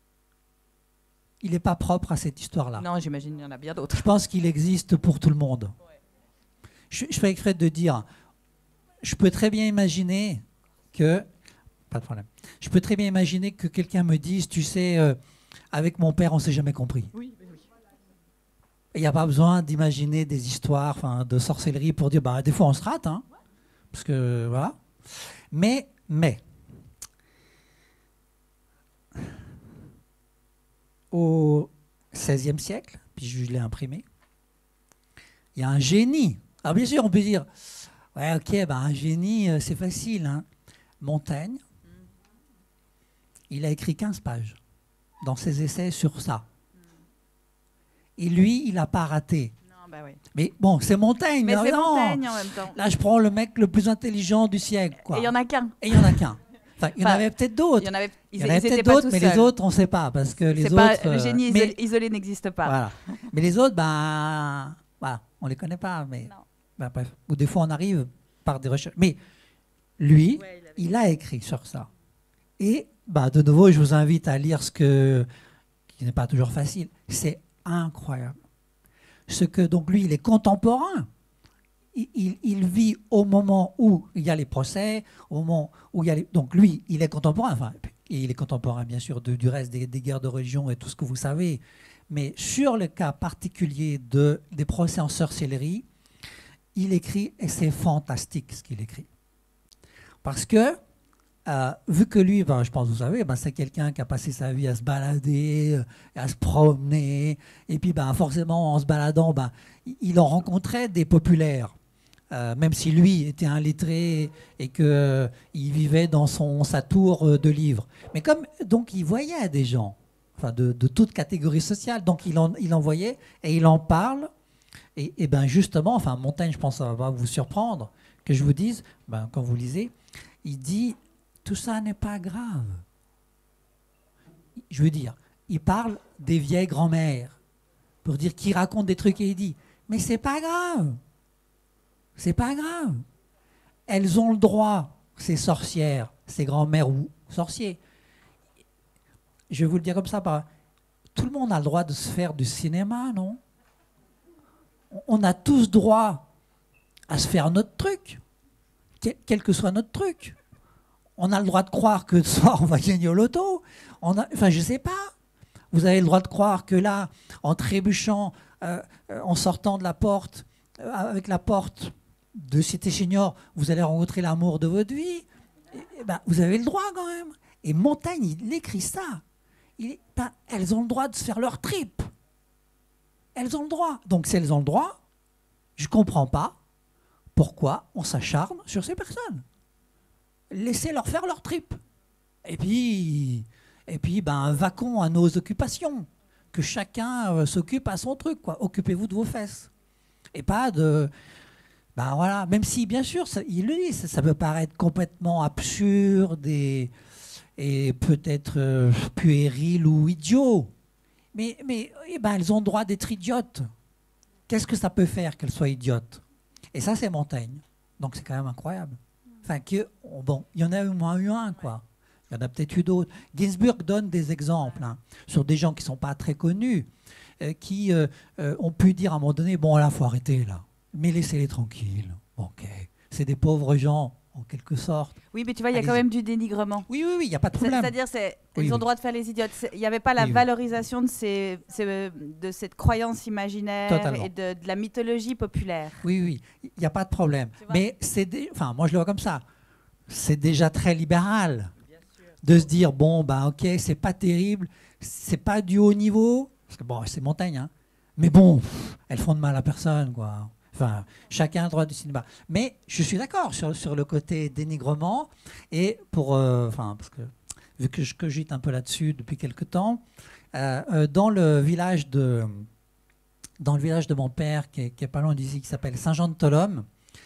il n'est pas propre à cette histoire-là. Non, j'imagine qu'il y en a bien d'autres. Je pense qu'il existe pour tout le monde. Ouais. Je, je fais exprès de dire, je peux très bien imaginer que, pas de problème, je peux très bien imaginer que quelqu'un me dise, tu sais, euh, avec mon père, on ne s'est jamais compris. Oui. Il n'y a pas besoin d'imaginer des histoires enfin, de sorcellerie pour dire, bah, des fois on se rate, hein, parce que voilà. Mais, mais, au seizième siècle, puis je l'ai imprimé, il y a un génie. Alors bien sûr, on peut dire, ouais, ok, bah, un génie, c'est facile. Hein. Montaigne, il a écrit quinze pages dans ses essais sur ça. Et lui, il n'a pas raté. Non, bah oui. Mais bon, c'est Montaigne. Mais c'est Montaigne en même temps. Là, je prends le mec le plus intelligent du siècle. Quoi. Et il n'y en a qu'un. Et il n'y en a qu'un. Enfin, il y en enfin, avait peut-être d'autres. Il y en avait, ils, il y en avait peut-être d'autres, mais seuls. Les autres, on ne sait pas. Parce que les pas, autres, le génie euh, isolé, mais, isolé n'existe pas. Voilà. Mais les autres, ben, voilà, on ne les connaît pas. Mais, ben, bref. Ou des fois, on arrive par des recherches. Mais lui, ouais, il, il a écrit sur ça. Et ben, de nouveau, je vous invite à lire ce que, qui n'est pas toujours facile. C'est incroyable. Ce que, donc lui, il est contemporain. Il, il, il vit au moment où il y a les procès, au moment où il y a les... Donc lui, il est contemporain. Enfin, il est contemporain, bien sûr, de, du reste des, des guerres de religion et tout ce que vous savez. Mais sur le cas particulier de, des procès en sorcellerie, il écrit, et c'est fantastique ce qu'il écrit. Parce que, Euh, vu que lui, ben, je pense que vous savez, ben, c'est quelqu'un qui a passé sa vie à se balader, à se promener, et puis ben, forcément en se baladant, ben, il en rencontrait des populaires, euh, même si lui était un lettré et qu'il euh, vivait dans son, sa tour de livres. Mais comme donc il voyait des gens, enfin de, de toute catégorie sociale. Donc il en, il en voyait et il en parle. Et, et bien justement, enfin Montaigne, je pense que ça va vous surprendre, que je vous dise, ben, quand vous lisez, il dit, tout ça n'est pas grave. Je veux dire, il parle des vieilles grand-mères, pour dire qu'il raconte des trucs et il dit, mais c'est pas grave. C'est pas grave. Elles ont le droit, ces sorcières, ces grand-mères ou sorciers. Je vais vous le dire comme ça, par... tout le monde a le droit de se faire du cinéma, non? On a tous droit à se faire notre truc, quel que soit notre truc. On a le droit de croire que ce soir on va gagner au loto. On a, enfin, je sais pas. Vous avez le droit de croire que là, en trébuchant, euh, en sortant de la porte, euh, avec la porte de Cité Chénior, vous allez rencontrer l'amour de votre vie. Et, et ben, vous avez le droit quand même. Et Montaigne, il écrit ça. Il, ben, elles ont le droit de se faire leur trip. Elles ont le droit. Donc, si elles ont le droit, je ne comprends pas pourquoi on s'acharne sur ces personnes. Laissez-leur faire leur trip. Et puis, et puis ben, vaquons à nos occupations. Que chacun euh, s'occupe à son truc, quoi. Occupez-vous de vos fesses. Et pas de... Ben voilà, même si, bien sûr, ça, il le dit, ça, ça peut paraître complètement absurde et, et peut-être euh, puéril ou idiot. Mais, mais eh ben, elles ont le droit d'être idiotes. Qu'est-ce que ça peut faire qu'elles soient idiotes? Et ça, c'est Montaigne. Donc, c'est quand même incroyable. Enfin, que, bon, il y en a au moins eu un, quoi. Il y en a peut-être eu d'autres. Ginsburg donne des exemples hein, sur des gens qui ne sont pas très connus, euh, qui euh, euh, ont pu dire à un moment donné, bon, là, il faut arrêter, là. Mais laissez-les tranquilles. Ok. C'est des pauvres gens, en quelque sorte. Oui, mais tu vois, il y a quand même du dénigrement. Oui, oui, oui, il n'y a pas de problème. C'est-à-dire, c'est, oui, ils ont le oui. droit de faire les idiotes. Il n'y avait pas la oui, valorisation de, ces, ces, de cette croyance imaginaire Totalement. et de, de la mythologie populaire. Oui, oui, il n'y a pas de problème. Mais c'est, des, enfin, moi je le vois comme ça. C'est déjà très libéral de se dire bon, bah ok, c'est pas terrible, c'est pas du haut niveau, parce que bon, c'est Montaigne, hein. Mais bon, pff, elles font de mal à personne, quoi. Enfin, chacun a le droit du cinéma. Mais je suis d'accord sur, sur le côté dénigrement. Et pour. Euh, enfin, parce que vu que je cogite un peu là-dessus depuis quelque temps, euh, euh, dans le village de. Dans le village de mon père, qui est, qui est pas loin d'ici, qui s'appelle Saint-Jean-de-Tholome,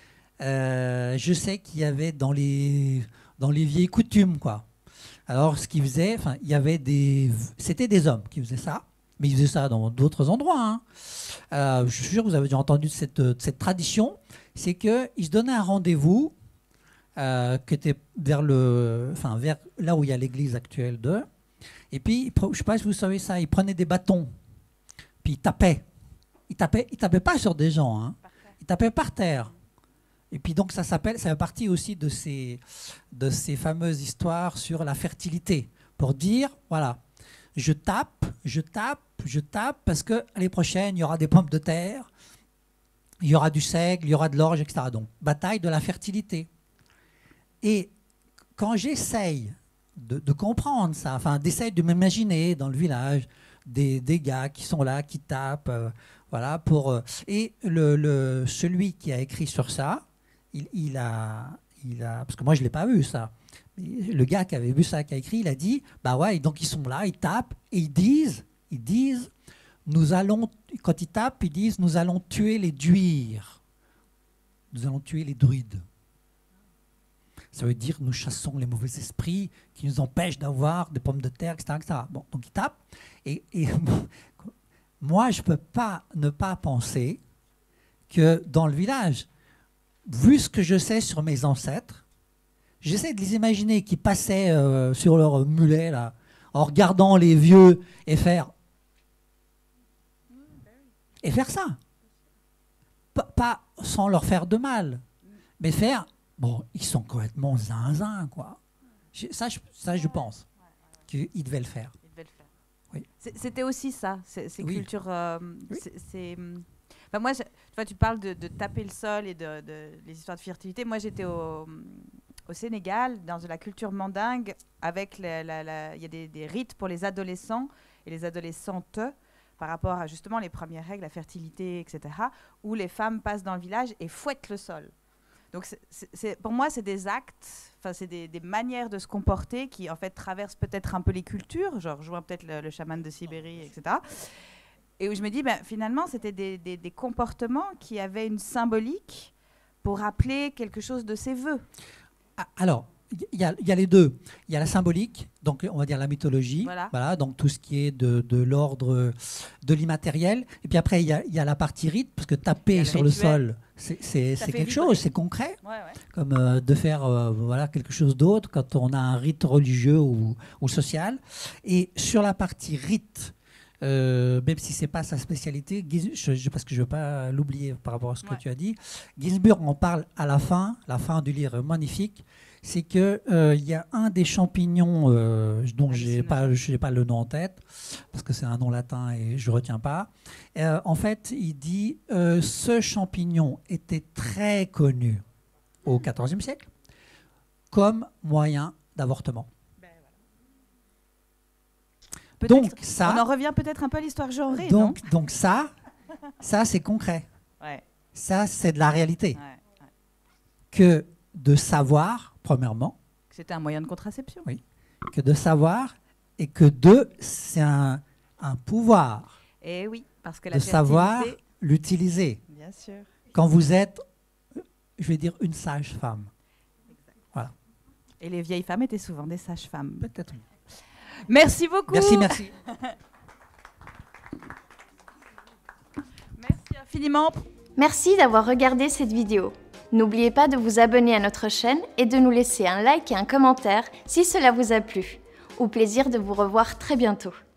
euh, je sais qu'il y avait dans les, dans les vieilles coutumes, quoi. Alors, ce qu'ils faisaient, enfin, il y avait des. C'était des hommes qui faisaient ça. Mais ils faisaient ça dans d'autres endroits. Hein. Euh, je suis sûr que vous avez déjà entendu de cette, de cette tradition. C'est qu'ils se donnaient un rendez-vous euh, qui était vers, le, enfin, vers là où il y a l'église actuelle d'eux. Et puis, je ne sais pas si vous savez ça, ils prenaient des bâtons. Puis ils tapaient. Ils tapaient, ils tapaient pas sur des gens. Hein. Ils tapaient par terre. Et puis donc ça s'appelle, ça fait partie aussi de ces, de ces fameuses histoires sur la fertilité. Pour dire, voilà, je tape, je tape, je tape, parce que l'année prochaine, il y aura des pommes de terre, il y aura du seigle, il y aura de l'orge, et cetera. Donc, bataille de la fertilité. Et quand j'essaye de, de comprendre ça, enfin, d'essayer de m'imaginer dans le village des, des gars qui sont là, qui tapent, euh, voilà, pour... Euh, et le, le, celui qui a écrit sur ça, il, il, a, il a... Parce que moi, je ne l'ai pas vu, ça. Le gars qui avait vu ça, qui a écrit, il a dit, bah ouais, donc ils sont là, ils tapent, et ils disent, ils disent, nous allons, quand ils tapent, ils disent, nous allons tuer les druides. Nous allons tuer les druides. Ça veut dire, nous chassons les mauvais esprits qui nous empêchent d'avoir des pommes de terre, et cetera et cetera. Bon, donc ils tapent, et, et moi, je ne peux pas ne pas penser que dans le village, vu ce que je sais sur mes ancêtres, j'essaie de les imaginer qui passaient euh, sur leur mulet là, en regardant les vieux et faire et faire ça. Pas, pas sans leur faire de mal, mais faire bon, ils sont complètement zinzin quoi. Je, ça, je, ça, je pense qu'ils devaient le faire. Ils devaient le faire. Oui. C'était aussi ça, ces, ces oui. cultures. Euh, oui. c'est, enfin, moi, je, tu vois, tu parles de, de taper le sol et de, de les histoires de fertilité. Moi, j'étais au Au Sénégal, dans la culture mandingue, avec la, la, la, il y a des, des rites pour les adolescents et les adolescentes par rapport à justement les premières règles, la fertilité, et cetera, où les femmes passent dans le village et fouettent le sol. Donc c'est, c'est, pour moi, c'est des actes, enfin c'est des, des manières de se comporter qui en fait traversent peut-être un peu les cultures, genre je vois peut-être le, le chaman de Sibérie, et cetera. Et où je me dis, ben, finalement, c'était des, des, des comportements qui avaient une symbolique pour rappeler quelque chose de ses vœux. Alors, il y, y a les deux. Il y a la symbolique, donc on va dire la mythologie, voilà. Voilà, donc tout ce qui est de, de l'ordre de l'immatériel. Et puis après, il y, y a la partie rite, parce que taper le sur rituel. Le sol, c'est quelque chose, c'est concret. Ouais, ouais. Comme euh, de faire euh, voilà, quelque chose d'autre quand on a un rite religieux ou, ou social. Et sur la partie rite, Euh, même si ce n'est pas sa spécialité, je, je, parce que je ne veux pas l'oublier par rapport à ce que ouais. tu as dit, Ginsburg en parle à la fin, la fin du livre magnifique, c'est qu'il euh, y a un des champignons euh, dont je n'ai pas, pas le nom en tête, parce que c'est un nom latin et je ne retiens pas. Euh, en fait, il dit euh, ce champignon était très connu au quatorzième siècle comme moyen d'avortement. Donc ça, on en revient peut-être un peu à l'histoire genrée, donc, non donc ça, ça c'est concret. Ouais. Ça, c'est de la réalité. Ouais, ouais. Que de savoir, premièrement. Que c'était un moyen de contraception. Oui. Que de savoir et que deux, c'est un, un pouvoir. Et oui, parce que la de fertilité... savoir l'utiliser. Bien sûr. Quand vous êtes, je vais dire, une sage-femme. Voilà. Et les vieilles femmes étaient souvent des sages-femmes. Peut-être. Merci beaucoup. Merci, merci. Merci infiniment. Merci d'avoir regardé cette vidéo. N'oubliez pas de vous abonner à notre chaîne et de nous laisser un like et un commentaire si cela vous a plu. Au plaisir de vous revoir très bientôt.